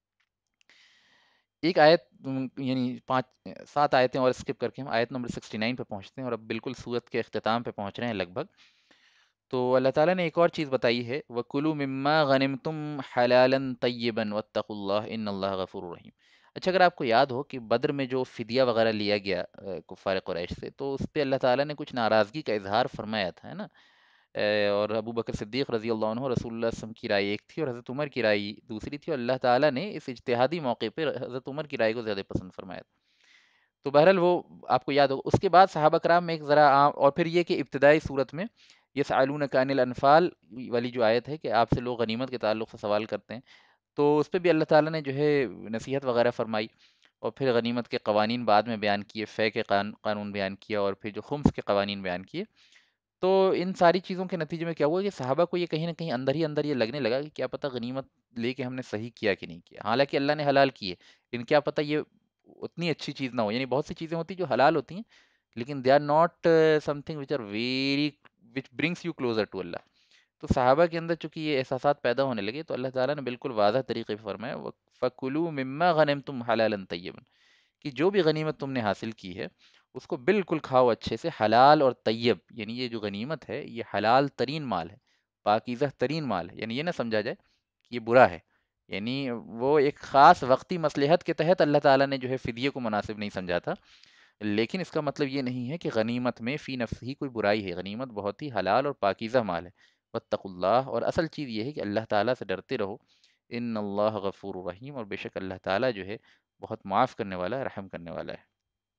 [SPEAKER 1] ایک آیت یعنی 7 آیتیں اور اسکپ کر کے ہم آیت نمبر 69 پہ پہنچتے ہیں، اور اب بالکل سورت کے اختتام پہ پہنچ رہے ہیں لگ بھگ۔ تو اللہ تعالیٰ نے ایک اور چیز بتائی ہے، وَكُلُوا مِمَّا غَنِمْتُمْ حَلَالًا طَيِّبًا وَاتَّقُوا اللَّهَ إِنَّ اللَّهَ غَفُورٌ رَحِيمٌ۔ اچھا، اگر آپ کو یاد ہو کہ بدر میں جو فدیہ وغیرہ لیا گیا کفار قریش سے، تو اس پہ اللہ تعالیٰ نے کچھ ناراضگی کا اظہار فرمایا تھا، ہے نا؟ اور ابو بکر صدیق رضی اللہ عنہ، رسول اللہ صلی اللہ علیہ وسلم کی رائے ایک تھی اور حضرت عمر کی رائے دوسری تھی، اور اللہ تعالیٰ نے اس اجتہادی موقع پہ حضرت عمر کی رائے کو زیادہ پسند فرمایا تھا۔ تو بہرحال وہ آپ کو یاد ہوگا، اس کے بعد صحابہ کرام میں ایک ذرا عام، اور پھر یہ کہ ابتدائی صورت میں یسألونک عن الانفال والی جو آیت ہے کہ آپ سے لوگ غنیمت کے تعلق سے سوال کرتے ہیں، تو اس پہ بھی اللہ تعالیٰ نے جو ہے نصیحت وغیرہ فرمائی، اور پھر غنیمت کے قوانین بعد میں بیان کیے، فے کے قانون بیان کیا، اور پھر جو خمس کے قوانین بیان کیے۔ تو ان ساری چیزوں کے نتیجے میں کیا ہوا کہ صحابہ کو یہ کہیں نہ کہیں اندر ہی اندر یہ لگنے لگا کہ کیا پتہ غنیمت لے کے ہم نے صحیح کیا کہ نہیں کیا، حالانکہ اللہ نے حلال کیے، لیکن کیا پتہ یہ اتنی اچھی چیز نہ ہو۔ یعنی بہت سی چیزیں ہوتی ہیں جو حلال ہوتی ہیں، لیکن they are not something which are very which brings you closer to Allah. تو صحابہ کے اندر چونکہ یہ احساسات پیدا ہونے لگے، تو اللہ تعالیٰ نے بالکل واضح طریقے پہ فرمایا، فَكُلُوا مِمَّا غَنِمْتُمْ حَلَالًا طَيِّبًا، کہ جو بھی غنیمت تم نے حاصل کی ہے اس کو بالکل کھاؤ اچھے سے، حلال اور طیب، یعنی یہ جو غنیمت ہے یہ حلال ترین مال ہے، پاکیزہ ترین مال ہے، یعنی یہ نہ سمجھا جائے کہ یہ برا ہے، یعنی وہ ایک خاص وقتی مصلحت کے تحت اللہ تعالیٰ نے جو ہے فدیے کو مناسب نہیں سمجھا تھا، لیکن اس کا مطلب یہ نہیں ہے کہ غنیمت میں فی نفس ہی کوئی برائی ہے، غنیمت بہت ہی حلال اور پاکیزہ مال ہے۔ واتقوا اللہ، اور اصل چیز یہ ہے کہ اللہ تعالیٰ سے ڈرتے رہو، ان اللہ غفور رحیم، اور بے شک اللہ تعالیٰ جو ہے بہت معاف کرنے والا ہے، رحم کرنے والا ہے۔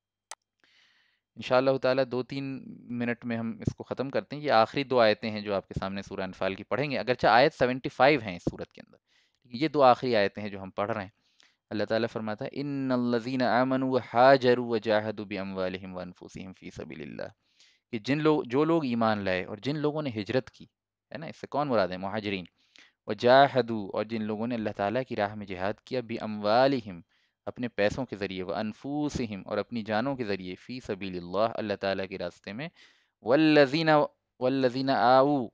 [SPEAKER 1] انشاءاللہ تعالیٰ 2-3 منٹ میں ہم اس کو ختم کرتے ہیں۔ یہ آخری 2 آیتیں ہیں جو آپ کے سامنے سورہ انفال کی پڑھیں گے، اگرچہ آیت 75 ہیں اس سورت کے اندر، یہ 2 آخری آیتیں ہیں جو ہم پڑھ رہے ہیں۔ اللہ تعالیٰ فرماتا ہے، ان الذین آمنوا وحاجروا وجاہدوا باموالہم وانفسہم فی سبیل اللہ، کہ جو لوگ ایمان لائے اور جن لوگوں نے ہجرت کی، ہے نا، اس سے کون مراد ہے؟ مہاجرین۔ وجاہدوا، اور جن لوگوں نے اللہ تعالیٰ کی راہ میں جہاد کیا، باموالہم، اپنے پیسوں کے ذریعے، وانفسہم، اور اپنی جانوں کے ذریعے، فی سبیل اللہ، اللہ تعالیٰ کے راستے میں، والذین آؤوا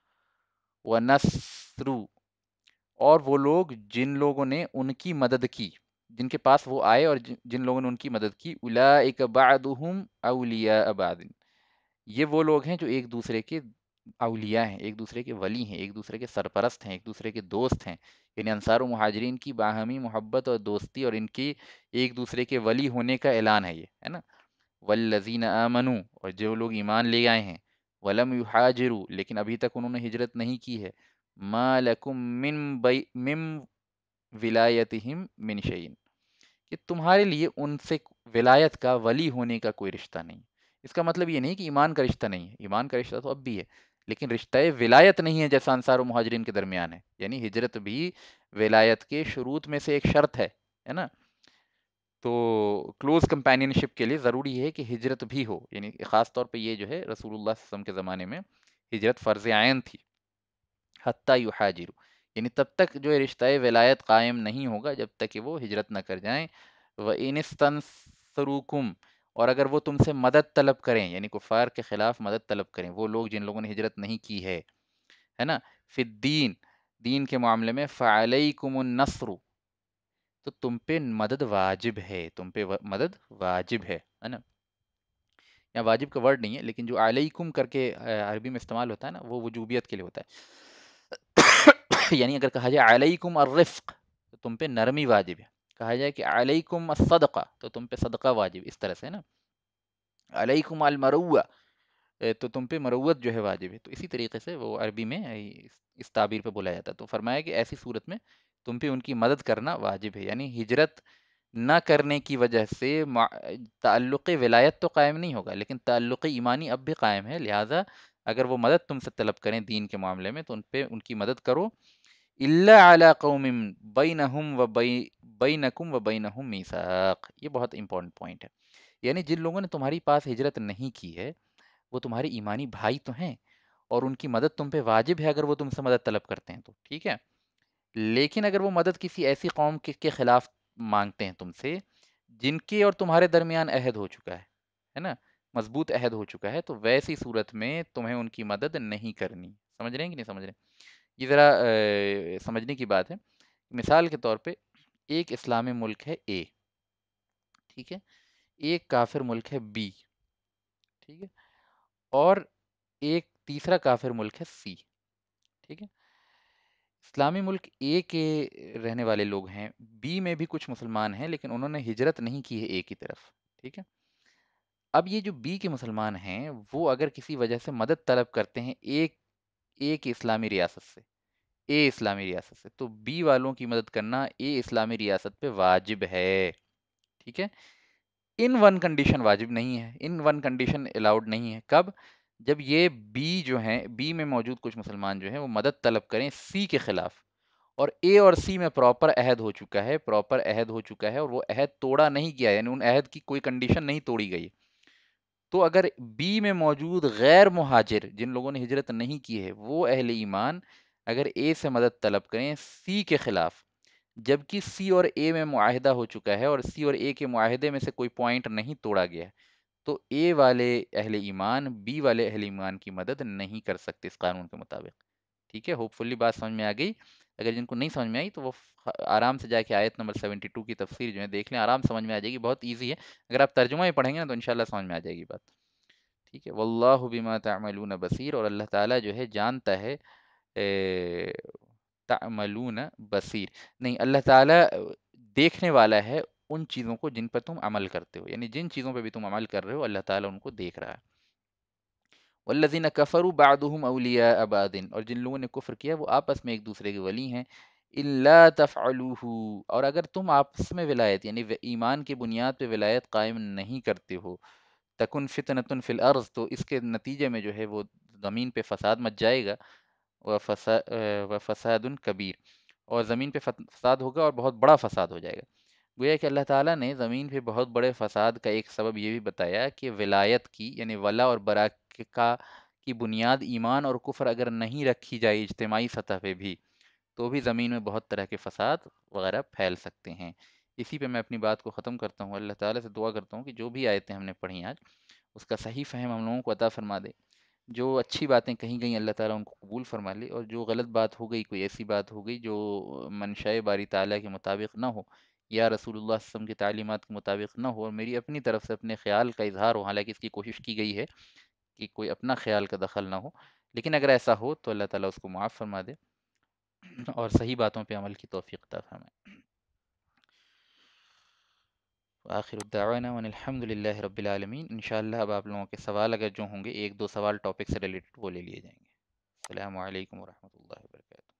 [SPEAKER 1] ونصروا، اور وہ لوگ جن لوگوں نے ان کی مدد کی، جن کے پاس وہ آئے اور جن لوگوں نے ان کی مدد کی، اولئک بعضهم اولیاء بعض، یہ وہ لوگ ہیں جو ایک دوسرے کے اولیاء ہیں، ایک دوسرے کے ولی ہیں، ایک دوسرے کے سرپرست ہیں، ایک دوسرے کے دوست ہیں، یعنی انصار و مہاجرین کی باہمی محبت اور دوستی اور ان کی ایک دوسرے کے ولی ہونے کا اعلان ہے، یہ ہے نا۔ والذین آمنوا، اور جو لوگ ایمان لے آئے ہیں، ولم یحاجروا، لیکن ابھی تک انہوں نے ہجرت نہیں کی ہے، ما لکم من ولایتہم من شیء، کہ تمہارے لیے ان سے ولایت کا، ولی ہونے کا کوئی رشتہ نہیں۔ اس کا مطلب یہ نہیں کہ ایمان کا رشتہ نہیں ہے، ایمان کا رشتہ تو اب بھی ہے، لیکن رشتہ ولایت نہیں ہے جیسا انصار و مہاجرین کے درمیان ہے، یعنی ہجرت بھی ولایت کے شروط میں سے ایک شرط ہے نا۔ تو کلوز کمپینین شپ کے لیے ضروری ہے کہ ہجرت بھی ہو، یعنی خاص طور پہ یہ جو ہے رسول اللہ صلی اللہ علیہ وسلم کے زمانے میں ہجرت فرض عین تھی، حتیٰ یحاجروا، یعنی تب تک جو ہے رشتہ ولایت قائم نہیں ہوگا جب تک کہ وہ ہجرت نہ کر جائیں۔ وَإِنِ اسْتَنصَرُوكُمْ، اور اگر وہ تم سے مدد طلب کریں، یعنی کفار کے خلاف مدد طلب کریں، وہ لوگ جن لوگوں نے ہجرت نہیں کی ہے نا، فی الدین، دین کے معاملے میں، فَعَلَيْكُمُ النَّصْرُ، تو تم پہ مدد واجب ہے، تم پہ مدد واجب ہے نا. یہاں واجب کا ورڈ نہیں ہے، لیکن جو علیکم کر کے عربی میں استعمال ہوتا ہے نا، وہ وجوبیت کے لیے ہوتا ہے. یعنی اگر کہا جائے علیکم الرفق تو تم پہ نرمی واجب ہے. کہا جائے کہ علیکم الصدقہ تو تم پہ صدقہ واجب، اس طرح سے نا. علیکم المروہ تو تم پہ مروت جو ہے واجب ہے. تو اسی طریقے سے وہ عربی میں اس تعبیر پہ بولا جاتا ہے. تو فرمایا کہ ایسی صورت میں تم پہ ان کی مدد کرنا واجب ہے. یعنی ہجرت نہ کرنے کی وجہ سے تعلق ولایت تو قائم نہیں ہوگا، لیکن تعلق ایمانی اب بھی قائم ہے. لہٰذا اگر وہ مدد تم سے طلب کریں دین کے معاملے میں تو ان کی مدد کرو. الا علی قوم بینہم و بینکم و بینہم میثاق، یہ بہت امپورٹنٹ پوائنٹ ہے. یعنی جن لوگوں نے تمہاری پاس ہجرت نہیں کی ہے وہ تمہارے ایمانی بھائی تو ہیں، اور ان کی مدد تم پہ واجب ہے اگر وہ تم سے مدد طلب کرتے ہیں تو ٹھیک ہے. لیکن اگر وہ مدد کسی ایسی قوم کے خلاف مانگتے ہیں تم سے جن کے اور تمہارے درمیان عہد ہو چکا ہے نا، مضبوط عہد ہو چکا ہے، تو ویسی صورت میں تمہیں ان کی مدد نہیں کرنی. سمجھ رہے ہیں کہ نہیں سمجھ رہے ہیں؟ یہ ذرا سمجھنے کی بات ہے. مثال کے طور پہ ایک اسلامی ملک ہے اے، ٹھیک ہے، ایک کافر ملک ہے بی، ٹھیک ہے، اور ایک تیسرا کافر ملک ہے سی، ٹھیک ہے. اسلامی ملک اے کے رہنے والے لوگ ہیں، بی میں بھی کچھ مسلمان ہیں لیکن انہوں نے ہجرت نہیں کی ہے اے کی طرف، ٹھیک ہے. اب یہ جو بی کے مسلمان ہیں وہ اگر کسی وجہ سے مدد طلب کرتے ہیں ایک اسلامی ریاست سے، اے اسلامی ریاست سے، تو بی والوں کی مدد کرنا اے اسلامی ریاست پہ واجب ہے، ٹھیک ہے. ان ون کنڈیشن واجب نہیں ہے، ان ون کنڈیشن الاؤڈ نہیں ہے. کب؟ جب یہ بی جو ہیں، بی میں موجود کچھ مسلمان جو ہیں وہ مدد طلب کریں سی کے خلاف، اور اے اور سی میں پراپر عہد ہو چکا ہے، پراپر عہد ہو چکا ہے، اور وہ عہد توڑا نہیں گیا، یعنی ان عہد کی کوئی کنڈیشن نہیں توڑی گئی. تو اگر بی میں موجود غیر مہاجر جن لوگوں نے ہجرت نہیں کی ہے وہ اہل ایمان اگر اے سے مدد طلب کریں سی کے خلاف، جبکہ سی اور اے میں معاہدہ ہو چکا ہے اور سی اور اے کے معاہدے میں سے کوئی پوائنٹ نہیں توڑا گیا ہے، تو اے والے اہل ایمان بی والے اہل ایمان کی مدد نہیں کر سکتے اس قانون کے مطابق. ٹھیک ہے، ہوپ فلی بات سمجھ میں آ گئی. اگر جن کو نہیں سمجھ میں آئی تو وہ آرام سے جا کے آیت نمبر 72 کی تفسیر جو ہے دیکھ لیں، آرام سمجھ میں آ جائے گی، بہت ایزی ہے. اگر آپ ترجمہ ہی پڑھیں گے نا تو انشاءاللہ سمجھ میں آ جائے گی بات. ٹھیک ہے، واللہ بما تعملون بصیر، اور اللہ تعالیٰ جو ہے جانتا ہے تعملون بصیر، نہیں، اللہ تعالیٰ دیکھنے والا ہے ان چیزوں کو جن پر تم عمل کرتے ہو. یعنی جن چیزوں پہ بھی تم عمل کر رہے ہو اللہ تعالیٰ ان کو دیکھ رہا ہے. والذین کفروا بعضهم اولیاء بعض، اور جن لوگوں نے کفر کیا وہ آپس میں ایک دوسرے کے ولی ہیں. الا تفعلوه، اور اگر تم آپس میں ولایت یعنی ایمان کی بنیاد پہ ولایت قائم نہیں کرتے ہو، تکن فتنۃ فی الارض، تو اس کے نتیجے میں جو ہے وہ زمین پہ فساد مچ جائے گا. وفساد کبیر، اور زمین پہ فساد ہوگا اور بہت بڑا فساد ہو جائے گا. گویا کہ اللہ تعالیٰ نے زمین پہ بہت بڑے فساد کا ایک سبب یہ بھی بتایا کہ ولایت کی یعنی ولا اور برا کا کی بنیاد ایمان اور کفر اگر نہیں رکھی جائے اجتماعی سطح پہ بھی، تو بھی زمین میں بہت طرح کے فساد وغیرہ پھیل سکتے ہیں. اسی پہ میں اپنی بات کو ختم کرتا ہوں. اللہ تعالیٰ سے دعا کرتا ہوں کہ جو بھی آیتیں ہم نے پڑھی آج اس کا صحیح فہم ہم لوگوں کو عطا فرما دے. جو اچھی باتیں کہیں گئیں اللہ تعالیٰ ان کو قبول فرما لے، اور جو غلط بات ہو گئی، کوئی ایسی بات ہو گئی جو منشاء باری تعالیٰ کے مطابق نہ ہو یا رسول اللہ صلی اللہ علیہ وسلم کی تعلیمات کے مطابق نہ ہو، اور میری اپنی طرف سے اپنے خیال کا اظہار ہو، حالانکہ اس کی کوشش کی گئی ہے کہ کوئی اپنا خیال کا دخل نہ ہو، لیکن اگر ایسا ہو تو اللہ تعالیٰ اس کو معاف فرما دے اور صحیح باتوں پہ عمل کی توفیق عطا فرمائے. آخر الدعوانا وان الحمد للہ رب العالمین. انشاءاللہ اب آپ لوگوں کے سوال اگر جو ہوں گے، ایک دو سوال ٹاپک سے ریلیٹڈ وہ لے لیے جائیں گے. السلام علیکم ورحمۃ اللہ وبرکاتہ.